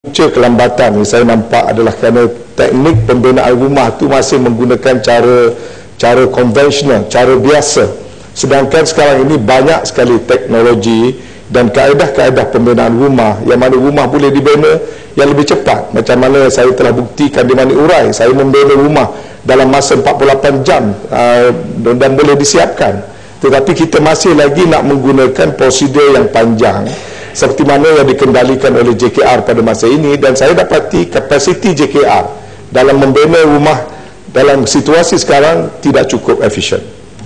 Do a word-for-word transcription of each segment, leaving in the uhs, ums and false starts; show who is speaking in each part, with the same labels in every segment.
Speaker 1: punca kelambatan yang saya nampak adalah kerana teknik pembinaan rumah tu masih menggunakan cara cara konvensional, cara biasa. Sedangkan sekarang ini banyak sekali teknologi dan kaedah-kaedah pembinaan rumah yang mana rumah boleh dibina yang lebih cepat. Macam mana saya telah buktikan di Mani Urai, saya membina rumah dalam masa empat puluh lapan jam uh, dan boleh disiapkan. Tetapi kita masih lagi nak menggunakan prosedur yang panjang seperti mana yang dikendalikan oleh J K R pada masa ini, dan saya dapati kapasiti J K R dalam membina rumah dalam situasi sekarang tidak cukup efisien.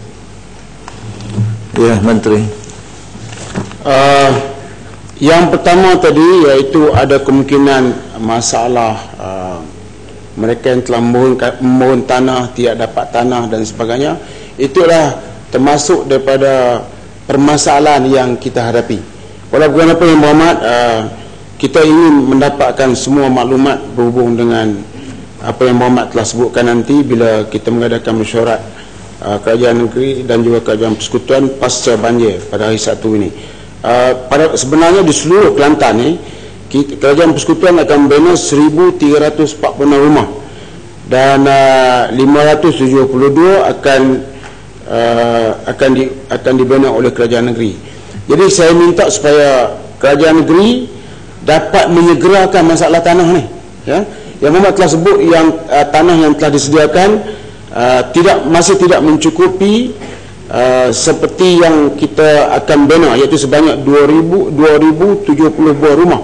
Speaker 2: Ya, Menteri.
Speaker 3: Uh, yang pertama tadi iaitu ada kemungkinan masalah uh, mereka yang telah memohon, memohon tanah tidak dapat tanah dan sebagainya. Itulah termasuk daripada permasalahan yang kita hadapi. Walaupun apa yang Muhammad, uh, kita ingin mendapatkan semua maklumat berhubung dengan apa yang Muhammad telah sebutkan nanti bila kita mengadakan mesyuarat uh, kerajaan negeri dan juga kerajaan persekutuan pasca banjir pada hari Sabtu ini. Uh, pada sebenarnya di seluruh Kelantan ni, kita, kerajaan persekutuan akan membina seribu tiga ratus empat puluh enam rumah dan uh, lima ratus tujuh puluh dua akan uh, akan di, akan dibina oleh kerajaan negeri. Jadi saya minta supaya kerajaan negeri dapat menyegerakan masalah tanah ni, ya. Yang Muhammad telah sebut yang uh, tanah yang telah disediakan uh, tidak masih tidak mencukupi uh, seperti yang kita akan bina, iaitu sebanyak dua ribu tujuh puluh buah rumah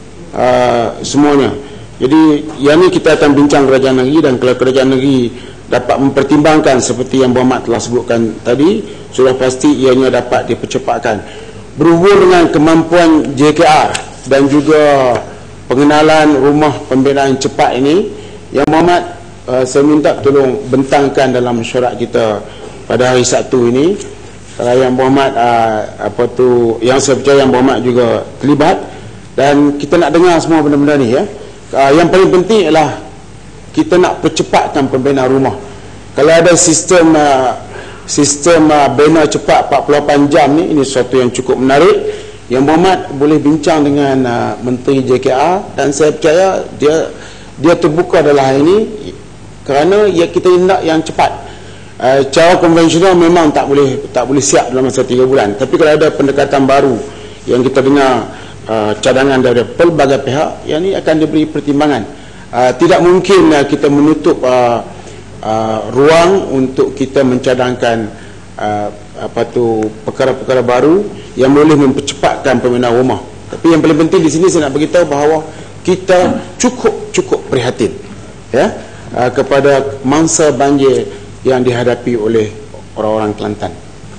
Speaker 3: uh, semuanya. Jadi yang ni kita akan bincang kerajaan negeri, dan kalau kerajaan negeri dapat mempertimbangkan seperti yang Muhammad telah sebutkan tadi, sudah pasti ianya dapat dipercepatkan. Berhubung dengan kemampuan J K R dan juga pengenalan rumah pembinaan cepat ini, yang Muhammad uh, saya minta tolong bentangkan dalam mesyuarat kita pada hari Sabtu ini. Kalau yang Muhammad uh, apa tu, yang saya percaya yang Muhammad juga terlibat, dan kita nak dengar semua benda-benda ni, ya. Uh, yang paling penting ialah kita nak percepatkan pembinaan rumah. Kalau ada sistem uh, sistem uh, bina cepat empat puluh lapan jam ni, ini sesuatu yang cukup menarik yang Muhammad boleh bincang dengan uh, Menteri J K R, dan saya percaya dia dia terbuka dalam hal ini kerana ya kita tindak yang cepat. Uh, cara konvensional memang tak boleh tak boleh siap dalam masa tiga bulan, tapi kalau ada pendekatan baru yang kita dengar uh, cadangan dari pelbagai pihak, yang ini akan diberi pertimbangan. Uh, tidak mungkin uh, kita menutup uh, Uh, ruang untuk kita mencadangkan uh, apa tu perkara-perkara baru yang boleh mempercepatkan pembinaan rumah. Tapi yang paling penting di sini saya nak beritahu bahawa kita cukup-cukup prihatin, ya, uh, kepada mangsa banjir yang dihadapi oleh orang-orang Kelantan.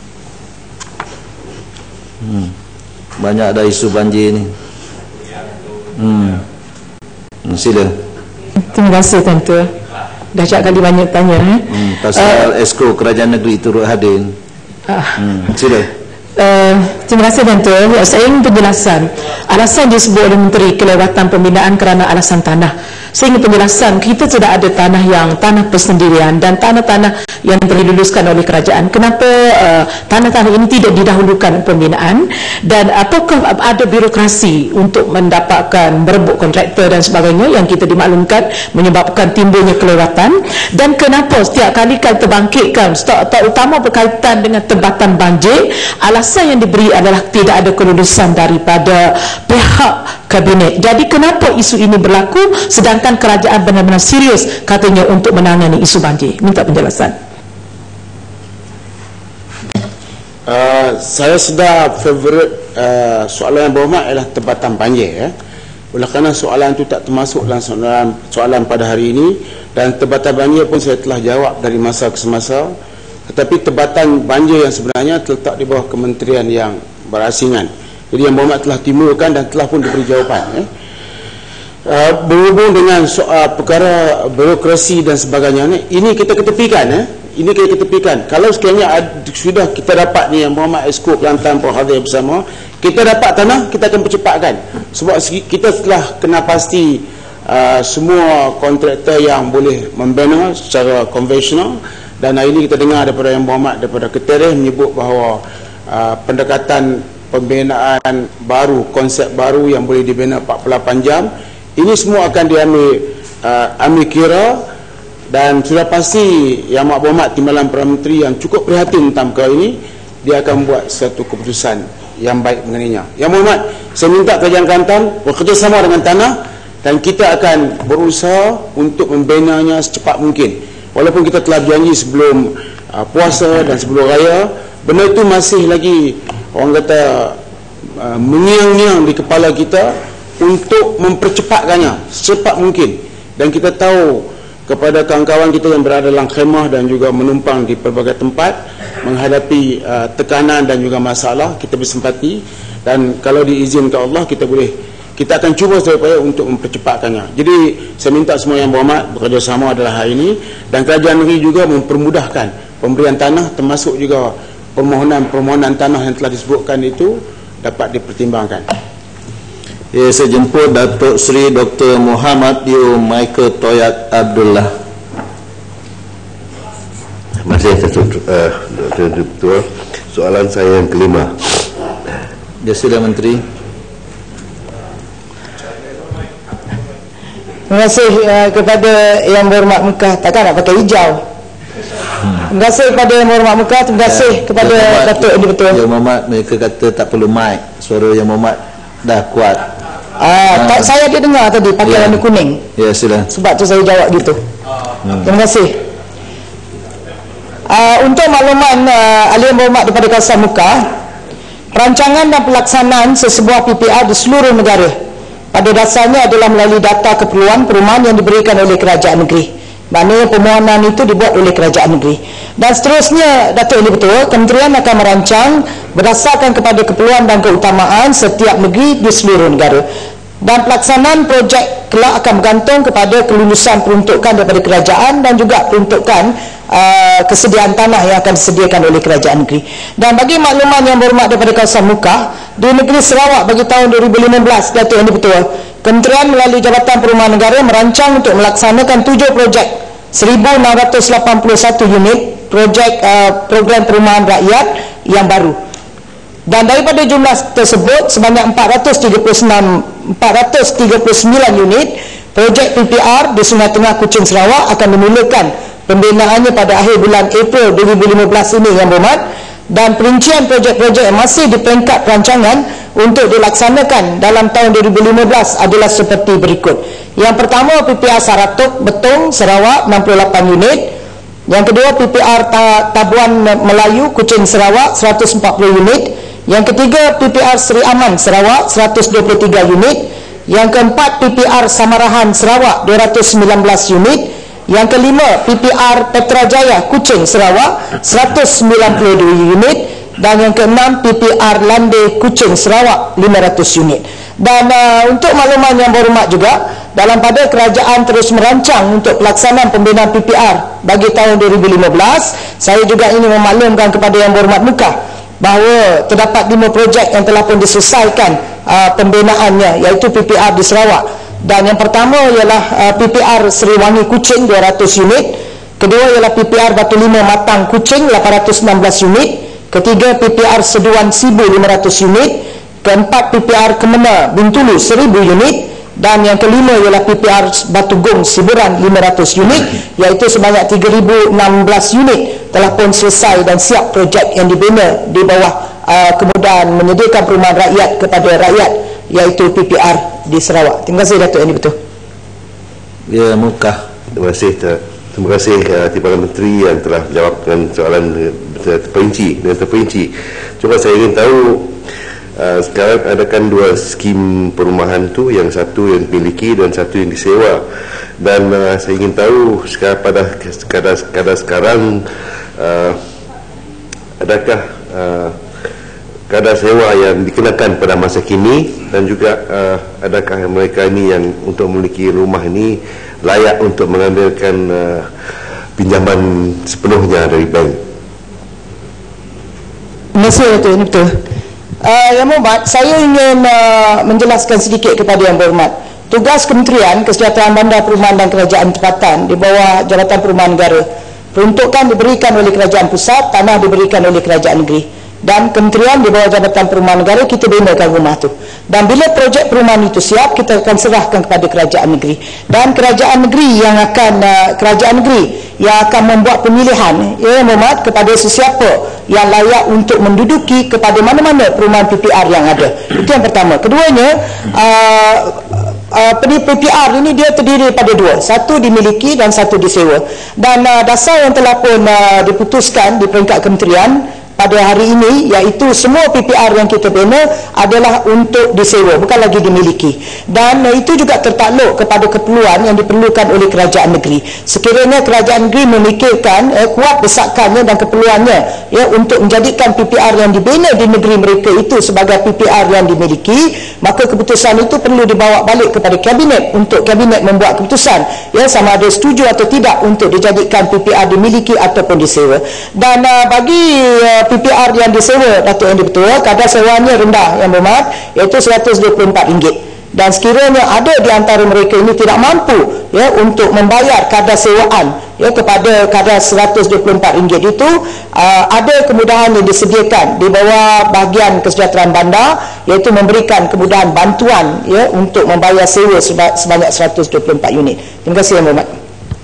Speaker 2: Hmm. Banyak ada isu banjir ni. Hmm. Sila.
Speaker 4: Terima kasih Tuan. Dah cak kali banyak tanya, eh?
Speaker 2: hmm, pasal uh, esko kerajaan negeri turut hadir. uh, hmm, Sila.
Speaker 4: Uh, terima kasih Tuan. Saya ingin penjelasan alasan disebut oleh Menteri kelewatan pembinaan kerana alasan tanah. Saya ingin penjelasan, kita tidak ada tanah yang tanah persendirian dan tanah-tanah yang terluluskan oleh kerajaan. Kenapa uh, tanah-tanah ini tidak didahulukan pembinaan, dan apakah ada birokrasi untuk mendapatkan berebut kontraktor dan sebagainya yang kita dimaklumkan menyebabkan timbulnya kelewatan, dan kenapa setiap kali kali terbangkitkan terutama berkaitan dengan tebatan banjir, alasan yang diberi adalah tidak ada kelulusan daripada pihak kabinet. Jadi kenapa isu ini berlaku sedangkan kerajaan benar-benar serius katanya untuk menangani isu banjir? Minta penjelasan.
Speaker 3: Uh, saya sedar favourite uh, soalan yang berhormat ialah tebatan banjir, ya. Oleh kerana soalan itu tak termasuk dalam soalan, soalan pada hari ini, dan tebatan banjir pun saya telah jawab dari masa ke semasa. Tetapi tebatan banjir yang sebenarnya terletak di bawah kementerian yang berasingan. Jadi yang berhormat telah timbulkan dan telah pun diberi jawapan, ya. Uh, berhubung dengan soal perkara birokrasi dan sebagainya ni, ini kita ketepikan, ya. Ini kita ketepikan. Kalau sekiranya ada, sudah kita dapat ni yang Muhammad Esko Kelantan Puan hadir bersama, kita dapat tanah, kita akan percepatkan. Sebab kita telah kena pasti uh, semua kontraktor yang boleh membina secara konvensional, dan hari ini kita dengar daripada yang Muhammad daripada Ketereh menyebut bahawa uh, pendekatan pembinaan baru, konsep baru yang boleh dibina empat puluh lapan jam, Ini semua akan diambil uh, ambil kira, dan sudah pasti Yang Amat Berhormat Timbalan Perdana Menteri yang cukup prihatin tentang perkara ini, dia akan buat satu keputusan yang baik mengenainya. Yang Berhormat, saya minta Kerajaan Kelantan bekerjasama dengan tanah, dan kita akan berusaha untuk membinanya secepat mungkin. Walaupun kita telah berjanji sebelum uh, puasa dan sebelum raya, benda itu masih lagi orang kata uh, mengiang-ngiang di kepala kita untuk mempercepatkannya secepat mungkin. Dan kita tahu kepada kawan-kawan kita yang berada dalam khemah dan juga menumpang di pelbagai tempat menghadapi uh, tekanan dan juga masalah, kita bersimpati, dan kalau diizinkan Allah kita boleh kita akan cuba sedaya untuk mempercepatkannya. Jadi saya minta semua Yang Berhormat bekerjasama adalah hari ini, dan kerajaan negeri juga mempermudahkan pemberian tanah, termasuk juga permohonan-permohonan tanah yang telah disebutkan itu dapat dipertimbangkan.
Speaker 2: Ya, saya jemput Datuk Seri Doktor Muhammad Yo Michael Toyak Abdullah.
Speaker 5: Terima kasih Datuk uh, Doktor Ketua. Soalan saya yang kelima.
Speaker 2: Ya, sila Menteri.
Speaker 6: Terima kasih uh, kepada Yang Berhormat Mekah. Takkan nak pakai hijau. Terima kasih kepada Yang Berhormat Mekah. Terima kasih ya, kepada Datuk Edi Betul.
Speaker 2: Yang Berhormat mereka kata tak perlu mic. Suara Yang Berhormat dah kuat.
Speaker 6: Ah, tak,
Speaker 2: ha.
Speaker 6: saya dia dengar tadi pakai
Speaker 2: ya.
Speaker 6: warna kuning.
Speaker 2: Ya, sila.
Speaker 6: Sebab tu saya jawab gitu. Hmm. Terima kasih. Uh, untuk makluman uh, ahli Yang Berhormat daripada kawasan Mekah, rancangan dan pelaksanaan sesebuah P P R di seluruh negara pada dasarnya adalah melalui data keperluan perumahan yang diberikan oleh kerajaan negeri. Maknanya permohonan itu dibuat oleh kerajaan negeri. Dan seterusnya, Datuk Eli Betul, Kementerian akan merancang berdasarkan kepada keperluan dan keutamaan setiap negeri di seluruh negara. Dan pelaksanaan projek kelak akan bergantung kepada kelulusan peruntukan daripada kerajaan dan juga peruntukan uh, kesediaan tanah yang akan disediakan oleh kerajaan negeri. Dan bagi makluman Yang Berhormat daripada kawasan Mekah, di negeri Sarawak bagi tahun dua ribu lima belas, Datuk Eli Betul, Kementerian melalui Jabatan Perumahan Negara merancang untuk melaksanakan tujuh projek seribu enam ratus lapan puluh satu unit projek uh, program perumahan rakyat yang baru. Dan daripada jumlah tersebut, sebanyak empat ratus tiga puluh sembilan unit projek P P R di Sungai Tengah Kuching Sarawak akan dimulakan pembinaannya pada akhir bulan April dua ribu lima belas ini, Yang Berhormat. Dan perincian projek-projek yang masih di peringkat perancangan untuk dilaksanakan dalam tahun dua ribu lima belas adalah seperti berikut. Yang pertama, P P R Saratok Betong Sarawak enam puluh lapan unit. Yang kedua, P P R Tabuan Melayu Kuching Sarawak seratus empat puluh unit. Yang ketiga, P P R Seri Aman Sarawak seratus dua puluh tiga unit. Yang keempat, P P R Samarahan Sarawak dua ratus sembilan belas unit. Yang kelima, P P R Petrajaya Kuching Sarawak seratus sembilan puluh dua unit. Dan yang keenam, P P R Lande Kuching Sarawak lima ratus unit. Dan uh, untuk makluman Yang Berhormat juga, dalam pada kerajaan terus merancang untuk pelaksanaan pembinaan P P R bagi tahun dua ribu lima belas, saya juga ingin memaklumkan kepada Yang Berhormat Mekah bahawa terdapat lima projek yang telah pun diselesaikan uh, pembinaannya, iaitu P P R di Sarawak. Dan yang pertama ialah uh, P P R Seri Wangi Kuching dua ratus unit. Kedua ialah P P R Batu Lima Matang Kuching lapan ratus enam belas unit. Ketiga, P P R Seduan Sibu lima ratus unit. Keempat, P P R Kemena Bintulu seribu unit. Dan yang kelima ialah P P R Batu Gong Siburan lima ratus unit, iaitu sebanyak tiga ribu enam belas unit telah pun selesai dan siap projek yang dibina di bawah uh, kemudahan menyediakan perumahan rakyat kepada rakyat, iaitu P P R di Sarawak. Terima kasih Datuk Eli Betul.
Speaker 2: Ya, Mekah.
Speaker 5: Terima kasih. Terima kasih uh, Timbalan Menteri yang telah menjawabkan soalan uh, terperinci dengan terperinci. Cuma saya ingin tahu, uh, sekarang adakan dua skim perumahan tu, yang satu yang dimiliki dan satu yang disewa. Dan uh, saya ingin tahu sekarang pada kadar, kadar sekarang uh, adakah uh, kadar sewa yang dikenakan pada masa kini, dan juga uh, adakah mereka ini yang untuk memiliki rumah ini layak untuk mengambilkan uh, pinjaman sepenuhnya dari bank.
Speaker 6: Terima kasih Datuk, ini betul. Uh, Yang Berhormat, saya ingin uh, menjelaskan sedikit kepada Yang Berhormat. Tugas Kementerian Kesejahteraan Bandar Perumahan dan Kerajaan Tempatan di bawah Jabatan Perumahan Negara, peruntukan diberikan oleh Kerajaan Pusat, tanah diberikan oleh Kerajaan Negeri. dan kementerian di bawah Jabatan Perumahan Negara kita binakan rumah tu. Dan bila projek perumahan itu siap, kita akan serahkan kepada kerajaan negeri. Dan kerajaan negeri yang akan uh, kerajaan negeri yang akan membuat pemilihan ya Muhammad kepada sesiapa yang layak untuk menduduki kepada mana-mana perumahan P P R yang ada. Itu yang pertama. Keduanya, uh, uh, P P R ini dia terdiri daripada dua, satu dimiliki dan satu disewa. Dan uh, dasar yang telah pun uh, diputuskan di peringkat kementerian pada hari ini, iaitu semua P P R yang kita bina adalah untuk disewa, bukan lagi dimiliki. Dan uh, itu juga tertakluk kepada keperluan yang diperlukan oleh kerajaan negeri. Sekiranya kerajaan negeri memikirkan uh, kuat desakannya dan keperluannya ya untuk menjadikan P P R yang dibina di negeri mereka itu sebagai P P R yang dimiliki, maka keputusan itu perlu dibawa balik kepada kabinet untuk kabinet membuat keputusan ya sama ada setuju atau tidak untuk dijadikan P P R dimiliki ataupun disewa. Dan uh, bagi uh, P P R yang disewa, Datuk Yang di-Pertua, kadar sewanya rendah yang berhormat, iaitu seratus dua puluh empat ringgit. Dan sekiranya ada di antara mereka ini tidak mampu ya untuk membayar kadar sewaan ya kepada kadar seratus dua puluh empat ringgit itu, uh, ada kemudahan yang disediakan di bawah bahagian kesejahteraan bandar, iaitu memberikan kemudahan bantuan ya untuk membayar sewa sebanyak seratus dua puluh empat unit. Terima kasih yang berhormat.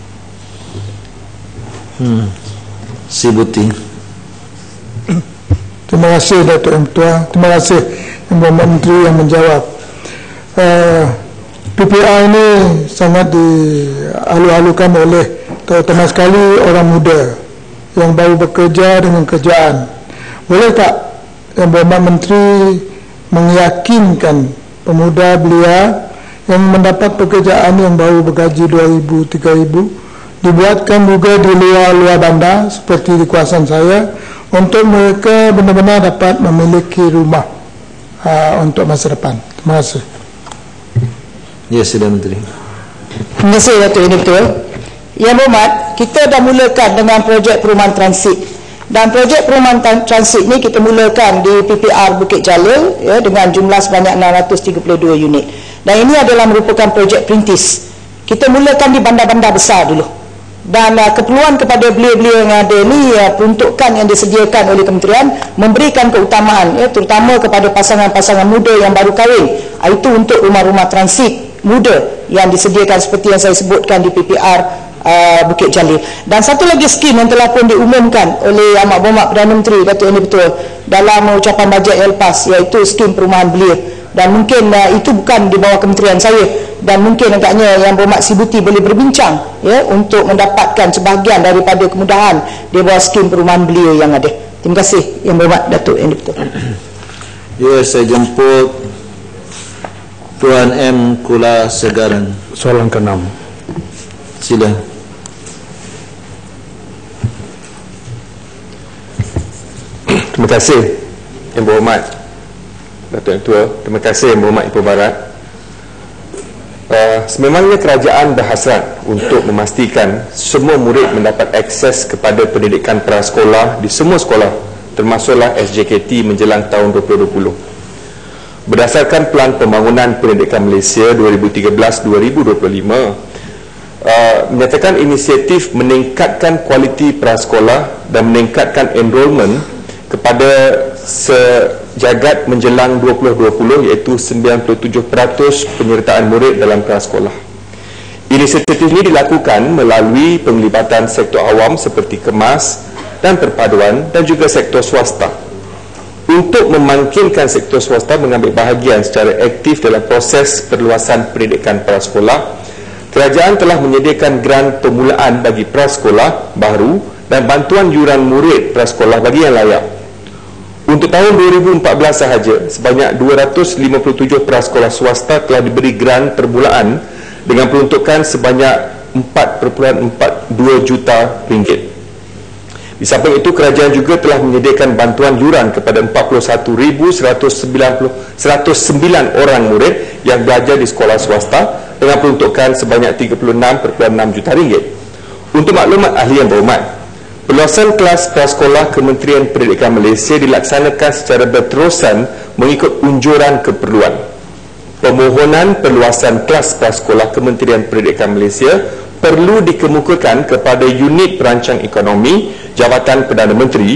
Speaker 2: Hmm. Sibuti.
Speaker 7: Terima kasih Datuk Yang Ketua. Terima kasih Yang Berhormat Menteri yang menjawab. Uh, P P R ini sangat dihalu-halukan oleh terutama sekali orang muda yang baru bekerja dengan kerjaan. Boleh tak Yang Berhormat Menteri meyakinkan pemuda belia yang mendapat pekerjaan yang baru bergaji dua ribu, tiga ribu dibuatkan juga di luar-luar bandar seperti di kawasan saya, untuk mereka benar-benar dapat memiliki rumah uh, untuk masa depan. Terima kasih.
Speaker 2: Ya, Sila Menteri.
Speaker 6: Terima kasih Datuk Yang Betul. Yang berhormat, kita dah mulakan dengan projek perumahan transit. Dan projek perumahan transit ni kita mulakan di P P R Bukit Jalil ya, dengan jumlah sebanyak enam ratus tiga puluh dua unit. Dan ini adalah merupakan projek perintis. Kita mulakan di bandar-bandar besar dulu. Dan uh, keperluan kepada belia-belia yang ada ni uh, peruntukan yang disediakan oleh kementerian memberikan keutamaan ya, terutama kepada pasangan-pasangan muda yang baru kahwin, uh, itu untuk rumah-rumah transit muda yang disediakan seperti yang saya sebutkan di P P R uh, Bukit Jalil. Dan satu lagi skim yang telah pun diumumkan oleh Amat Berhormat Perdana Menteri Datuk Yang di-Pertua dalam ucapan bajet yang lepas, iaitu skim perumahan belia. Dan mungkin uh, itu bukan di bawah kementerian saya, dan mungkin agaknya Yang Berhormat Sibuti boleh berbincang ya untuk mendapatkan sebahagian daripada kemudahan di bawah skim perumahan belia yang ada. Terima kasih Yang Berhormat Datuk Yang di-Pertua.
Speaker 2: Ya, saya jemput Tuan M. Kula Segaran.
Speaker 1: Soalan keenam.
Speaker 2: Sila.
Speaker 8: Terima kasih Yang Berhormat Datuk Yang Tua. Terima kasih Yang Berhormat Ipoh Barat. Uh, sememangnya kerajaan berhasrat untuk memastikan semua murid mendapat akses kepada pendidikan prasekolah di semua sekolah, termasuklah S J K T menjelang tahun dua ribu dua puluh. Berdasarkan Pelan Pembangunan Pendidikan Malaysia dua ribu tiga belas hingga dua ribu dua puluh lima, uh, menyatakan inisiatif meningkatkan kualiti prasekolah dan meningkatkan enrolment kepada sejagat menjelang dua ribu dua puluh, iaitu sembilan puluh tujuh peratus penyertaan murid dalam prasekolah. Inisiatif ini dilakukan melalui penglibatan sektor awam seperti kemas dan perpaduan dan juga sektor swasta. Untuk memangkinkan sektor swasta mengambil bahagian secara aktif dalam proses perluasan pendidikan prasekolah, kerajaan telah menyediakan grant permulaan bagi prasekolah baru dan bantuan yuran murid prasekolah bagi yang layak. Untuk tahun dua ribu empat belas sahaja, sebanyak dua ratus lima puluh tujuh prasekolah swasta telah diberi grant permulaan dengan peruntukan sebanyak empat perpuluhan empat dua juta ringgit. Di samping itu, kerajaan juga telah menyediakan bantuan yuran kepada empat puluh satu ribu seratus sembilan orang murid yang belajar di sekolah swasta dengan peruntukan sebanyak tiga puluh enam perpuluhan enam juta ringgit. Untuk maklumat ahli yang berhormat, perluasan kelas prasekolah Kementerian Pendidikan Malaysia dilaksanakan secara berterusan mengikut unjuran keperluan. Permohonan perluasan kelas prasekolah Kementerian Pendidikan Malaysia perlu dikemukakan kepada unit perancang ekonomi Jabatan Perdana Menteri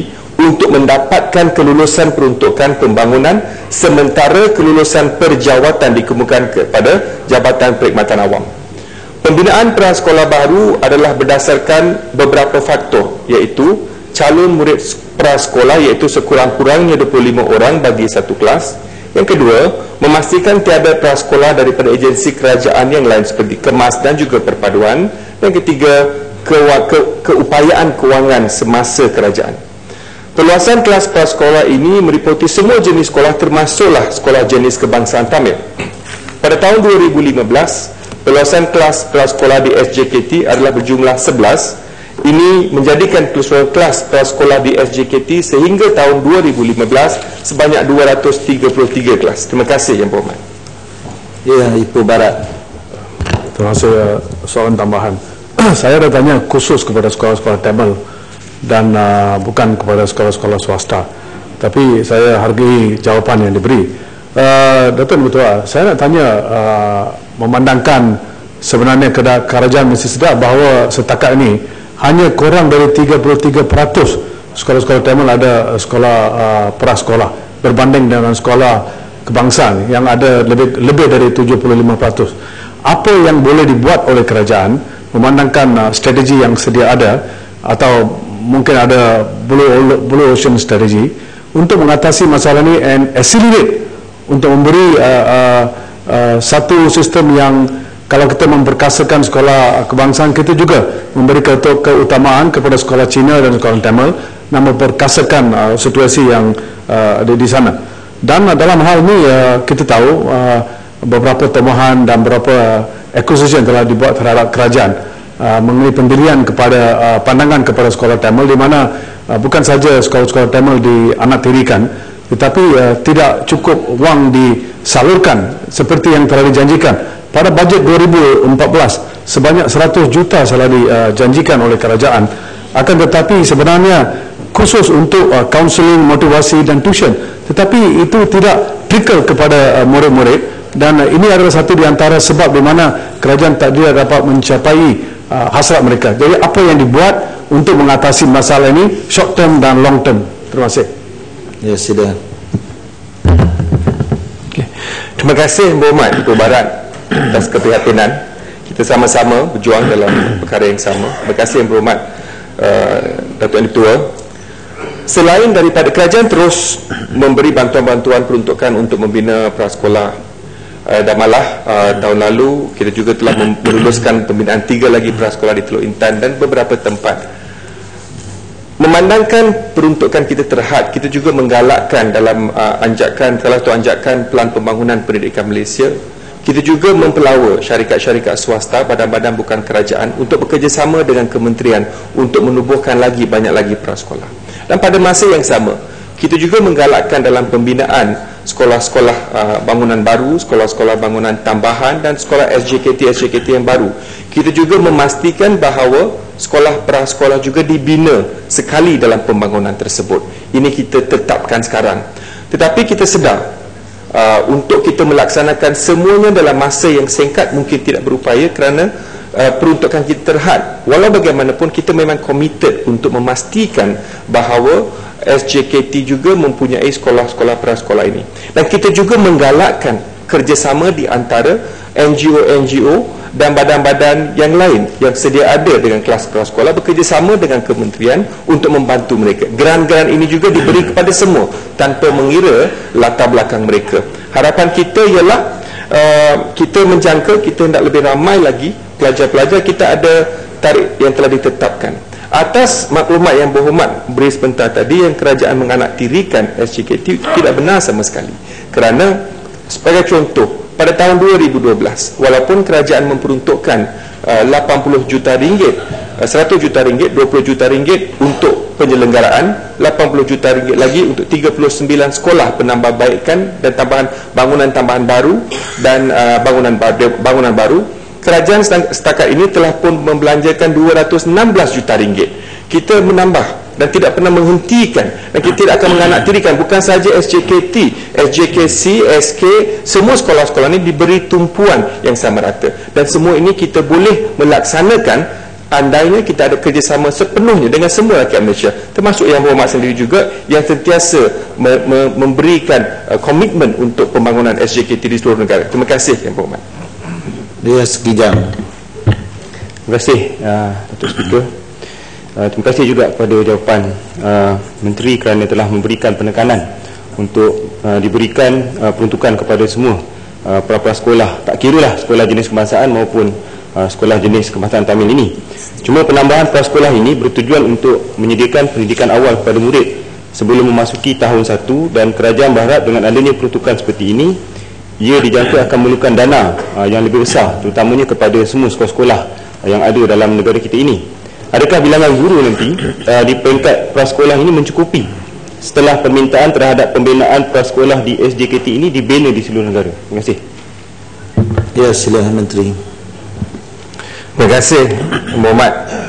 Speaker 8: untuk mendapatkan kelulusan peruntukan pembangunan, sementara kelulusan perjawatan dikemukakan kepada Jabatan Perkhidmatan Awam. Pembinaan prasekolah baru adalah berdasarkan beberapa faktor, iaitu calon murid prasekolah iaitu sekurang-kurangnya dua puluh lima orang bagi satu kelas. Yang kedua, memastikan tiada prasekolah daripada agensi kerajaan yang lain seperti kemas dan juga perpaduan. Yang ketiga, ke, ke, keupayaan kewangan semasa kerajaan. Perluasan kelas prasekolah ini meliputi semua jenis sekolah termasuklah sekolah jenis kebangsaan Tamil. Pada tahun dua ribu lima belas, perluasan kelas prasekolah di S J K T adalah berjumlah sebelas. Ini menjadikan keseluruhan kelas prasekolah di S J K T sehingga tahun dua ribu lima belas sebanyak dua ratus tiga puluh tiga kelas. Terima kasih Yang Berhormat.
Speaker 2: Ya, Ibu Barat.
Speaker 9: Terima kasih. Soalan tambahan. Saya ada tanya khusus kepada sekolah-sekolah Tamil dan uh, bukan kepada sekolah-sekolah swasta. Tapi saya hargai jawapan yang diberi. Uh, Datuk Ketua, saya nak tanya, uh, memandangkan sebenarnya kerajaan mesti sedar bahawa setakat ini hanya kurang dari tiga puluh tiga peratus sekolah-sekolah Tamil ada sekolah uh, prasekolah berbanding dengan sekolah kebangsaan yang ada lebih lebih dari tujuh puluh lima peratus. Apa yang boleh dibuat oleh kerajaan memandangkan uh, strategi yang sedia ada atau mungkin ada blue, blue ocean strategi untuk mengatasi masalah ini and accelerate untuk memberi uh, uh, uh, satu sistem yang kalau kita memperkasakan sekolah kebangsaan, kita juga memberi keutamaan kepada sekolah Cina dan sekolah Tamil dan memperkasakan uh, situasi yang uh, ada di sana. Dan uh, dalam hal ini uh, kita tahu uh, beberapa temuan dan beberapa acquisition telah dibuat terhadap kerajaan uh, mengenai pendirian kepada uh, pandangan kepada sekolah Tamil, di mana uh, bukan saja sekolah-sekolah Tamil dianaktirikan, tetapi uh, tidak cukup wang disalurkan seperti yang telah dijanjikan. Pada bajet dua ribu empat belas sebanyak seratus juta telah dijanjikan oleh kerajaan, akan tetapi sebenarnya khusus untuk kaunseling, uh, motivasi dan tuition, tetapi itu tidak trickle kepada uh, murid-murid, dan uh, ini adalah satu di antara sebab di mana kerajaan tak tidak dapat mencapai uh, hasrat mereka. Jadi apa yang dibuat untuk mengatasi masalah ini short term dan long term? Terima kasih.
Speaker 2: Ya, sila.
Speaker 8: Okay. Terima kasih Yang Berhormat Ibu Barat atas keprihatinan. Kita sama-sama berjuang dalam perkara yang sama. Terima kasih Yang Berhormat uh, Datuk Yang Ketua. Selain daripada kerajaan terus memberi bantuan-bantuan peruntukan untuk membina prasekolah, uh, dan malah uh, tahun lalu kita juga telah meluluskan pembinaan tiga lagi prasekolah di Teluk Intan dan beberapa tempat. Memandangkan peruntukan kita terhad, kita juga menggalakkan dalam uh, anjakan, salah satu anjakan Pelan Pembangunan Pendidikan Malaysia, kita juga mempelawa syarikat-syarikat swasta, badan-badan bukan kerajaan untuk bekerjasama dengan kementerian untuk menubuhkan lagi banyak lagi prasekolah. Dan pada masa yang sama, kita juga menggalakkan dalam pembinaan sekolah-sekolah uh, bangunan baru, sekolah-sekolah bangunan tambahan dan sekolah S J K T S J K T yang baru. Kita juga memastikan bahawa sekolah prasekolah juga dibina sekali dalam pembangunan tersebut. Ini kita tetapkan sekarang. Tetapi kita sedar Uh, untuk kita melaksanakan semuanya dalam masa yang singkat mungkin tidak berupaya kerana uh, peruntukan kita terhad. Walau bagaimanapun kita memang committed untuk memastikan bahawa S J K T juga mempunyai sekolah-sekolah prasekolah ini. Dan kita juga menggalakkan kerjasama di antara N G O N G O dan badan-badan yang lain yang sedia ada dengan kelas prasekolah, bekerjasama dengan kementerian untuk membantu mereka. Geran-geran ini juga diberi kepada semua tanpa mengira latar belakang mereka. Harapan kita ialah uh, kita menjangka kita hendak lebih ramai lagi pelajar-pelajar. Kita ada tarikh yang telah ditetapkan. Atas maklumat Yang Berhormat beri sebentar tadi, yang kerajaan menganaktirikan S J K T tidak benar sama sekali. Kerana sebagai contoh, pada tahun dua ribu dua belas, walaupun kerajaan memperuntukkan uh, lapan puluh juta ringgit, uh, seratus juta ringgit, dua puluh juta ringgit untuk penyelenggaraan, lapan puluh juta ringgit lagi untuk tiga puluh sembilan sekolah penambahbaikan dan tambahan bangunan tambahan baru dan uh, bangunan baru, bangunan baru, kerajaan setakat ini telah pun membelanjakan dua ratus enam belas juta ringgit. Kita menambah dan tidak pernah menghentikan, dan kita tidak akan menanaktirikan bukan sahaja S J K T, S J K C, S K, semua sekolah-sekolah ini diberi tumpuan yang sama rata, dan semua ini kita boleh melaksanakan andainya kita ada kerjasama sepenuhnya dengan semua rakyat Malaysia, termasuk Yang Berhormat sendiri juga yang sentiasa me me memberikan uh, komitmen untuk pembangunan S J K T di seluruh negara. Terima kasih Yang Berhormat.
Speaker 2: Dia sekijang.
Speaker 10: Terima kasih uh, Datuk Speaker. Uh, terima kasih juga kepada jawapan uh, Menteri kerana telah memberikan penekanan untuk uh, diberikan uh, peruntukan kepada semua uh, pra-pra sekolah, tak kiralah sekolah jenis kebangsaan maupun uh, sekolah jenis kebangsaan Tamil ini. Cuma penambahan prasekolah ini bertujuan untuk menyediakan pendidikan awal kepada murid sebelum memasuki tahun satu, dan kerajaan berharap dengan adanya peruntukan seperti ini, ia dijangka akan memerlukan dana uh, yang lebih besar, terutamanya kepada semua sekolah-sekolah uh, yang ada dalam negara kita ini. Adakah bilangan guru nanti uh, di peringkat prasekolah ini mencukupi setelah permintaan terhadap pembinaan prasekolah di S J K T ini dibina di seluruh negara? Terima kasih.
Speaker 2: Ya, silakan Menteri.
Speaker 8: Terima kasih, Muhammad.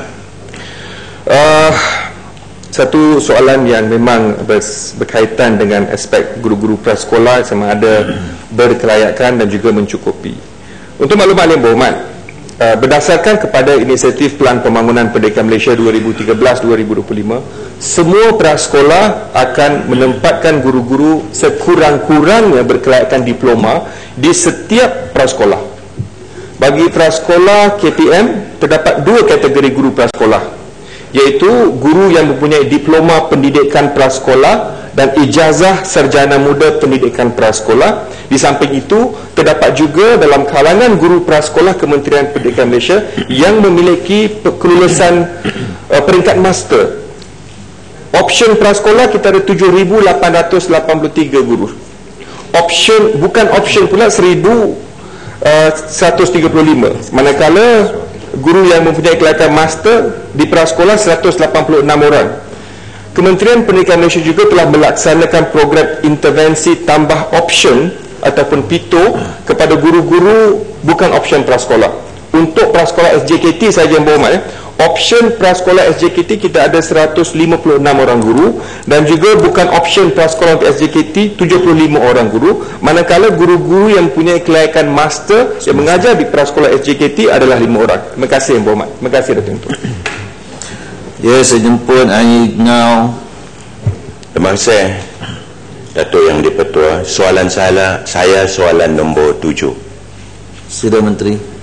Speaker 8: Uh, satu soalan yang memang berkaitan dengan aspek guru-guru prasekolah sama ada berkelayakan dan juga mencukupi. Untuk maklumat Yang Berhormat, uh, berdasarkan kepada inisiatif Pelan Pembangunan Pendidikan Malaysia dua ribu tiga belas dua ribu dua puluh lima, semua prasekolah akan menempatkan guru-guru sekurang-kurangnya berkelayakan diploma di setiap prasekolah. Bagi prasekolah K P M, terdapat dua kategori guru prasekolah, iaitu guru yang mempunyai diploma pendidikan prasekolah dan ijazah sarjana muda pendidikan prasekolah. Di samping itu, terdapat juga dalam kalangan guru prasekolah Kementerian Pendidikan Malaysia yang memiliki kelulusan uh, peringkat master. Option prasekolah kita ada tujuh ribu lapan ratus lapan puluh tiga guru. Option, bukan option pula seribu seratus tiga puluh lima, manakala guru yang mempunyai kelayakan master di prasekolah seratus lapan puluh enam orang. Kementerian Pendidikan Malaysia juga telah melaksanakan program intervensi tambah option ataupun P I T O kepada guru-guru bukan option prasekolah. Untuk prasekolah S J K T saja Yang Berhormat, eh, option prasekolah S J K T kita ada seratus lima puluh enam orang guru, dan juga bukan option prasekolah untuk S J K T tujuh puluh lima orang guru, manakala guru-guru yang punya kelayakan master yang mengajar di prasekolah S J K T adalah lima orang. Terima kasih Yang Berhormat. Terima kasih Datuk Menteri.
Speaker 2: Ya, saya jemput Ayi Ngau.
Speaker 5: Terima kasih Datuk Yang di-Pertua. Soalan saya, saya soalan nombor tujuh.
Speaker 2: Sila Menteri.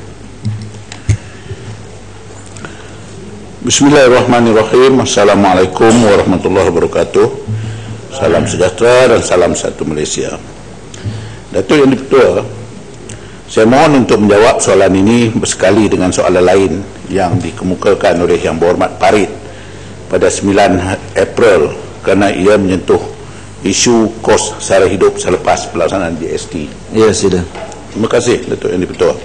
Speaker 11: Bismillahirrahmanirrahim. Assalamualaikum warahmatullahi wabarakatuh. Salam sejahtera dan salam satu Malaysia. Datuk Yang di-Pertua, saya mohon untuk menjawab soalan ini bersekali dengan soalan lain yang dikemukakan oleh Yang Berhormat Parit pada sembilan April kerana ia menyentuh isu kos sara hidup selepas pelaksanaan G S T.
Speaker 2: Ya, sila.
Speaker 11: Terima kasih Datuk Yang di-Pertua.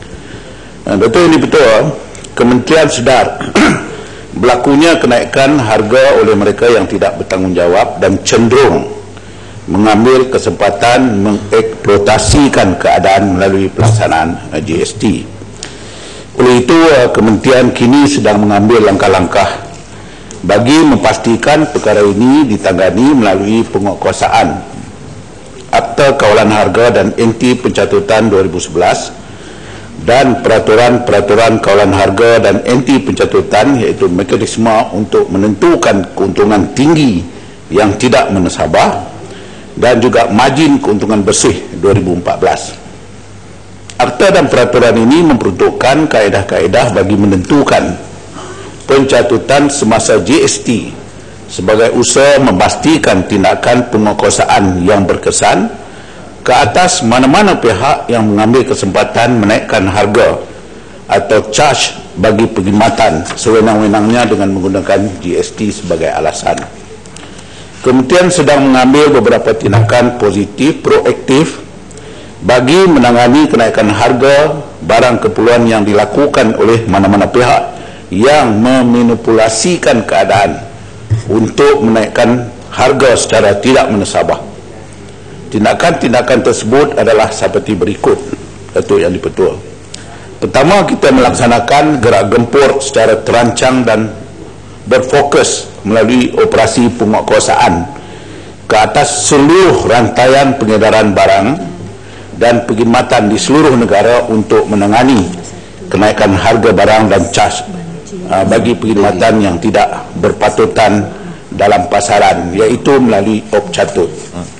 Speaker 11: Datuk Yang di-Pertua, Kementerian sedar berlakunya kenaikan harga oleh mereka yang tidak bertanggungjawab dan cenderung mengambil kesempatan mengeksploitasikan keadaan melalui pelaksanaan G S T. Oleh itu, Kementerian kini sedang mengambil langkah-langkah bagi memastikan perkara ini ditangani melalui penguatkuasaan Akta Kawalan Harga dan Enti Pencatutan dua ribu sebelas dan peraturan-peraturan kawalan harga dan enti pencatutan, iaitu mekanisme untuk menentukan keuntungan tinggi yang tidak menasabah dan juga margin keuntungan bersih dua ribu empat belas. Akta dan peraturan ini memperuntukkan kaedah-kaedah bagi menentukan pencatutan semasa G S T sebagai usaha memastikan tindakan penguatkuasaan yang berkesan ke atas mana-mana pihak yang mengambil kesempatan menaikkan harga atau charge bagi perkhidmatan sewenang-wenangnya dengan menggunakan G S T sebagai alasan. Kementerian sedang mengambil beberapa tindakan positif, proaktif bagi menangani kenaikan harga barang keperluan yang dilakukan oleh mana-mana pihak yang memanipulasikan keadaan untuk menaikkan harga secara tidak menasabah. Tindakan-tindakan tersebut adalah seperti berikut, Datuk Yang di-Pertua. Pertama, kita melaksanakan gerak gempur secara terancang dan berfokus melalui operasi penguatkuasaan ke atas seluruh rantaian pengedaran barang dan perkhidmatan di seluruh negara untuk menangani kenaikan harga barang dan cas uh, bagi perkhidmatan yang tidak berpatutan dalam pasaran, iaitu melalui op catut.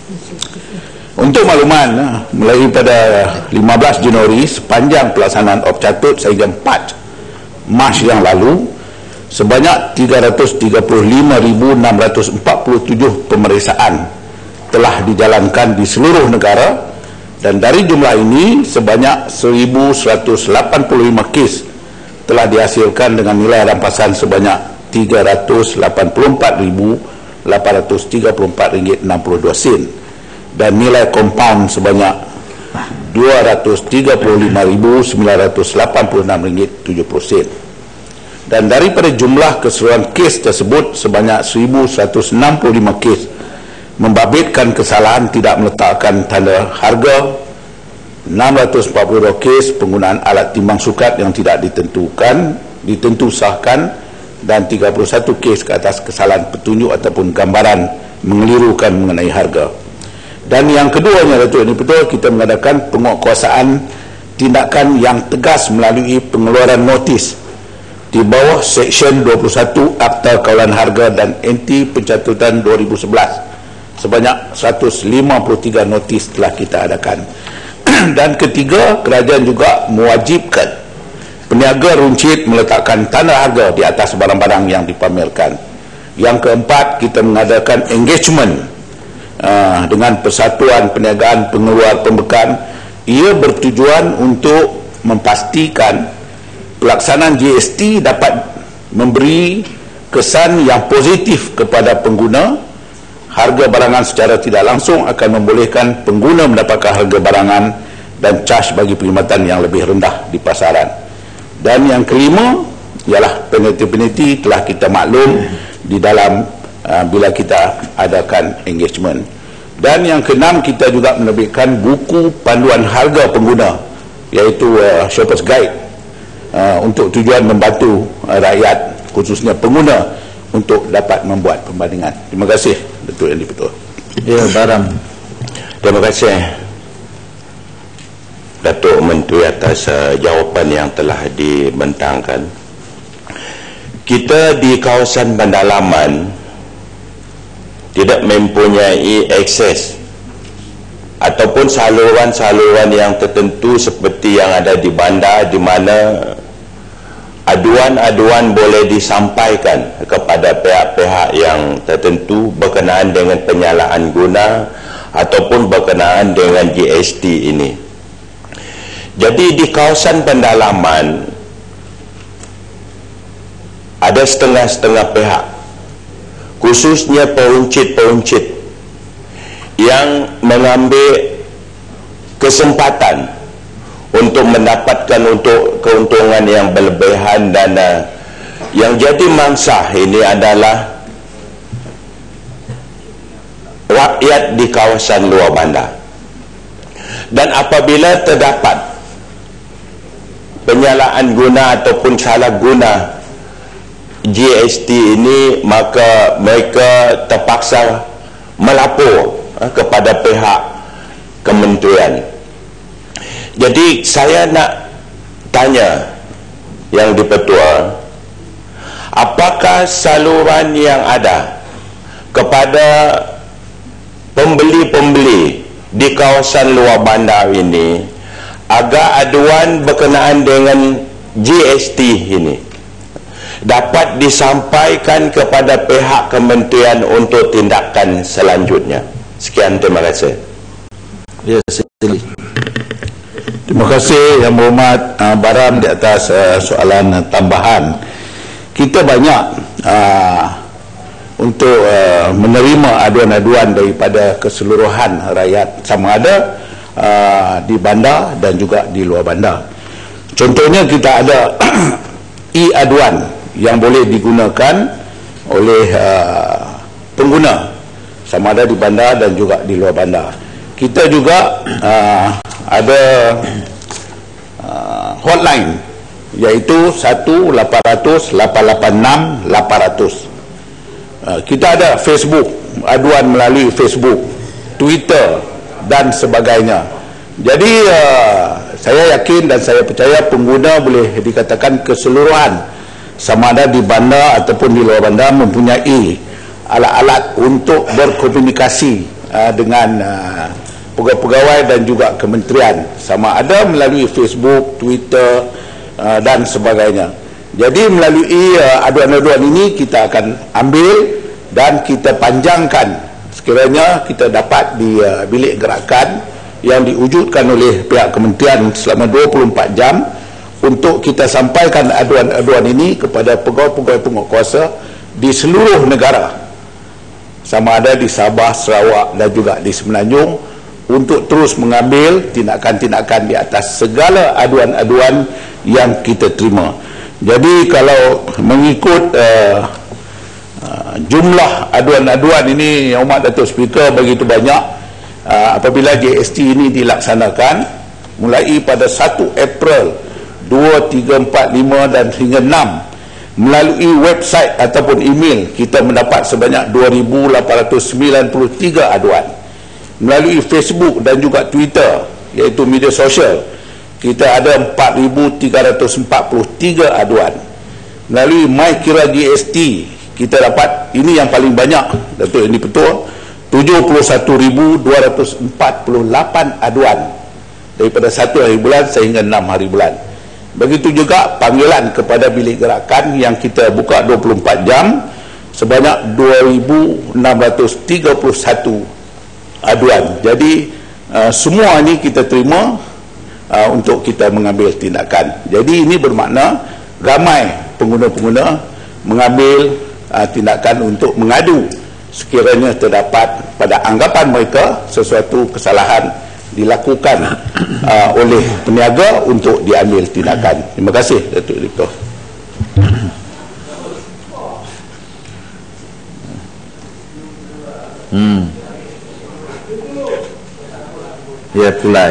Speaker 11: Untuk makluman, mulai pada lima belas Januari sepanjang pelaksanaan op catut sehingga empat Mac yang lalu, sebanyak tiga ratus tiga puluh lima ribu enam ratus empat puluh tujuh pemeriksaan telah dijalankan di seluruh negara, dan dari jumlah ini sebanyak seribu seratus lapan puluh lima kes telah dihasilkan dengan nilai rampasan sebanyak tiga ratus lapan puluh empat ribu lapan ratus tiga puluh empat ringgit enam puluh dua sen dan nilai kompaun sebanyak dua ratus tiga puluh lima ribu sembilan ratus lapan puluh enam ringgit tujuh puluh sen. Dan daripada jumlah keseluruhan kes tersebut, sebanyak seribu seratus enam puluh lima kes membabitkan kesalahan tidak meletakkan tanda harga, enam ratus empat puluh dua kes penggunaan alat timbang sukat yang tidak ditentukan ditentu sahkan, dan tiga puluh satu kes ke atas kesalahan petunjuk ataupun gambaran mengelirukan mengenai harga. Dan yang keduanya, Datuk Yang Dipertua, kita mengadakan penguatkuasaan tindakan yang tegas melalui pengeluaran notis di bawah Seksyen dua puluh satu Akta Kawalan Harga dan Anti Pencatutan dua ribu sebelas. Sebanyak seratus lima puluh tiga notis telah kita adakan. Dan ketiga, kerajaan juga mewajibkan peniaga runcit meletakkan tanda harga di atas barang-barang yang dipamerkan. Yang keempat, kita mengadakan engagement uh, dengan Persatuan Perniagaan Pengeluar Pembekan. Ia bertujuan untuk memastikan pelaksanaan G S T dapat memberi kesan yang positif kepada pengguna. Harga barangan secara tidak langsung akan membolehkan pengguna mendapatkan harga barangan dan cas bagi perkhidmatan yang lebih rendah di pasaran. Dan yang kelima ialah penalti-penalti telah kita maklum di dalam uh, bila kita adakan engagement. Dan yang keenam, kita juga menerbitkan buku panduan harga pengguna, iaitu uh, Shoppers Guide, uh, untuk tujuan membantu uh, rakyat khususnya pengguna untuk dapat membuat perbandingan. Terima kasih, Datuk Yang Dipertua.
Speaker 5: Ya, Baram. Terima kasih Datuk Menteri atas uh, jawapan yang telah dibentangkan. Kita di kawasan pendalaman tidak mempunyai akses ataupun saluran-saluran yang tertentu seperti yang ada di bandar, di mana aduan-aduan boleh disampaikan kepada pihak-pihak yang tertentu berkenaan dengan penyalaan guna ataupun berkenaan dengan G S T ini. Jadi di kawasan pendalaman ada setengah-setengah pihak, khususnya peruncit-peruncit yang mengambil kesempatan untuk mendapatkan untuk keuntungan yang berlebihan, dan uh, yang jadi mangsa ini adalah rakyat di kawasan luar bandar. Dan apabila terdapat penyalaan guna ataupun salah guna G S T ini, maka mereka terpaksa melapor uh, kepada pihak kementerian. Jadi saya nak tanya Yang Dipertua, apakah saluran yang ada kepada pembeli-pembeli di kawasan luar bandar ini agar aduan berkenaan dengan G S T ini dapat disampaikan kepada pihak kementerian untuk tindakan selanjutnya? Sekian, terima kasih.
Speaker 11: Ya, sili. Terima kasih Yang Berhormat uh, Baram di atas uh, soalan uh, tambahan. Kita banyak uh, untuk uh, menerima aduan-aduan daripada keseluruhan rakyat, sama ada uh, di bandar dan juga di luar bandar. Contohnya kita ada e-aduan yang boleh digunakan oleh uh, pengguna, sama ada di bandar dan juga di luar bandar. Kita juga uh, ada uh, hotline, iaitu satu lapan kosong lapan lapan enam lapan kosong. Uh, kita ada Facebook, aduan melalui Facebook, Twitter dan sebagainya. Jadi uh, saya yakin dan saya percaya pengguna boleh dikatakan keseluruhan sama ada di bandar ataupun di luar bandar mempunyai alat-alat untuk berkomunikasi uh, dengan uh, pegawai-pegawai dan juga kementerian, sama ada melalui Facebook, Twitter uh, dan sebagainya. Jadi melalui uh, aduan-aduan ini kita akan ambil dan kita panjangkan sekiranya kita dapat di uh, bilik gerakan yang diwujudkan oleh pihak kementerian selama dua puluh empat jam untuk kita sampaikan aduan-aduan ini kepada pegawai-pegawai penguatkuasa di seluruh negara, sama ada di Sabah, Sarawak dan juga di Semenanjung, untuk terus mengambil tindakan-tindakan di atas segala aduan-aduan yang kita terima. Jadi kalau mengikut uh, uh, jumlah aduan-aduan ini, Yang Hormat Datuk Speaker, begitu banyak. uh, apabila J S T ini dilaksanakan mulai pada satu April dua, tiga, empat, lima dan hingga enam, melalui website ataupun email kita mendapat sebanyak dua ribu lapan ratus sembilan puluh tiga aduan. Melalui Facebook dan juga Twitter, iaitu media sosial, kita ada empat ribu tiga ratus empat puluh tiga aduan. Melalui MyKira G S T kita dapat, ini yang paling banyak, Datuk ini betul, tujuh puluh satu ribu dua ratus empat puluh lapan aduan daripada satu hari bulan sehingga enam hari bulan. Begitu juga panggilan kepada bilik gerakan yang kita buka dua puluh empat jam sebanyak dua ribu enam ratus tiga puluh satu aduan. Jadi uh, semua ini kita terima uh, untuk kita mengambil tindakan. Jadi ini bermakna ramai pengguna-pengguna mengambil uh, tindakan untuk mengadu sekiranya terdapat pada anggapan mereka sesuatu kesalahan dilakukan uh, oleh peniaga untuk diambil tindakan. Terima kasih, Datuk Direktor.
Speaker 2: Hmm. Ya, Pulai.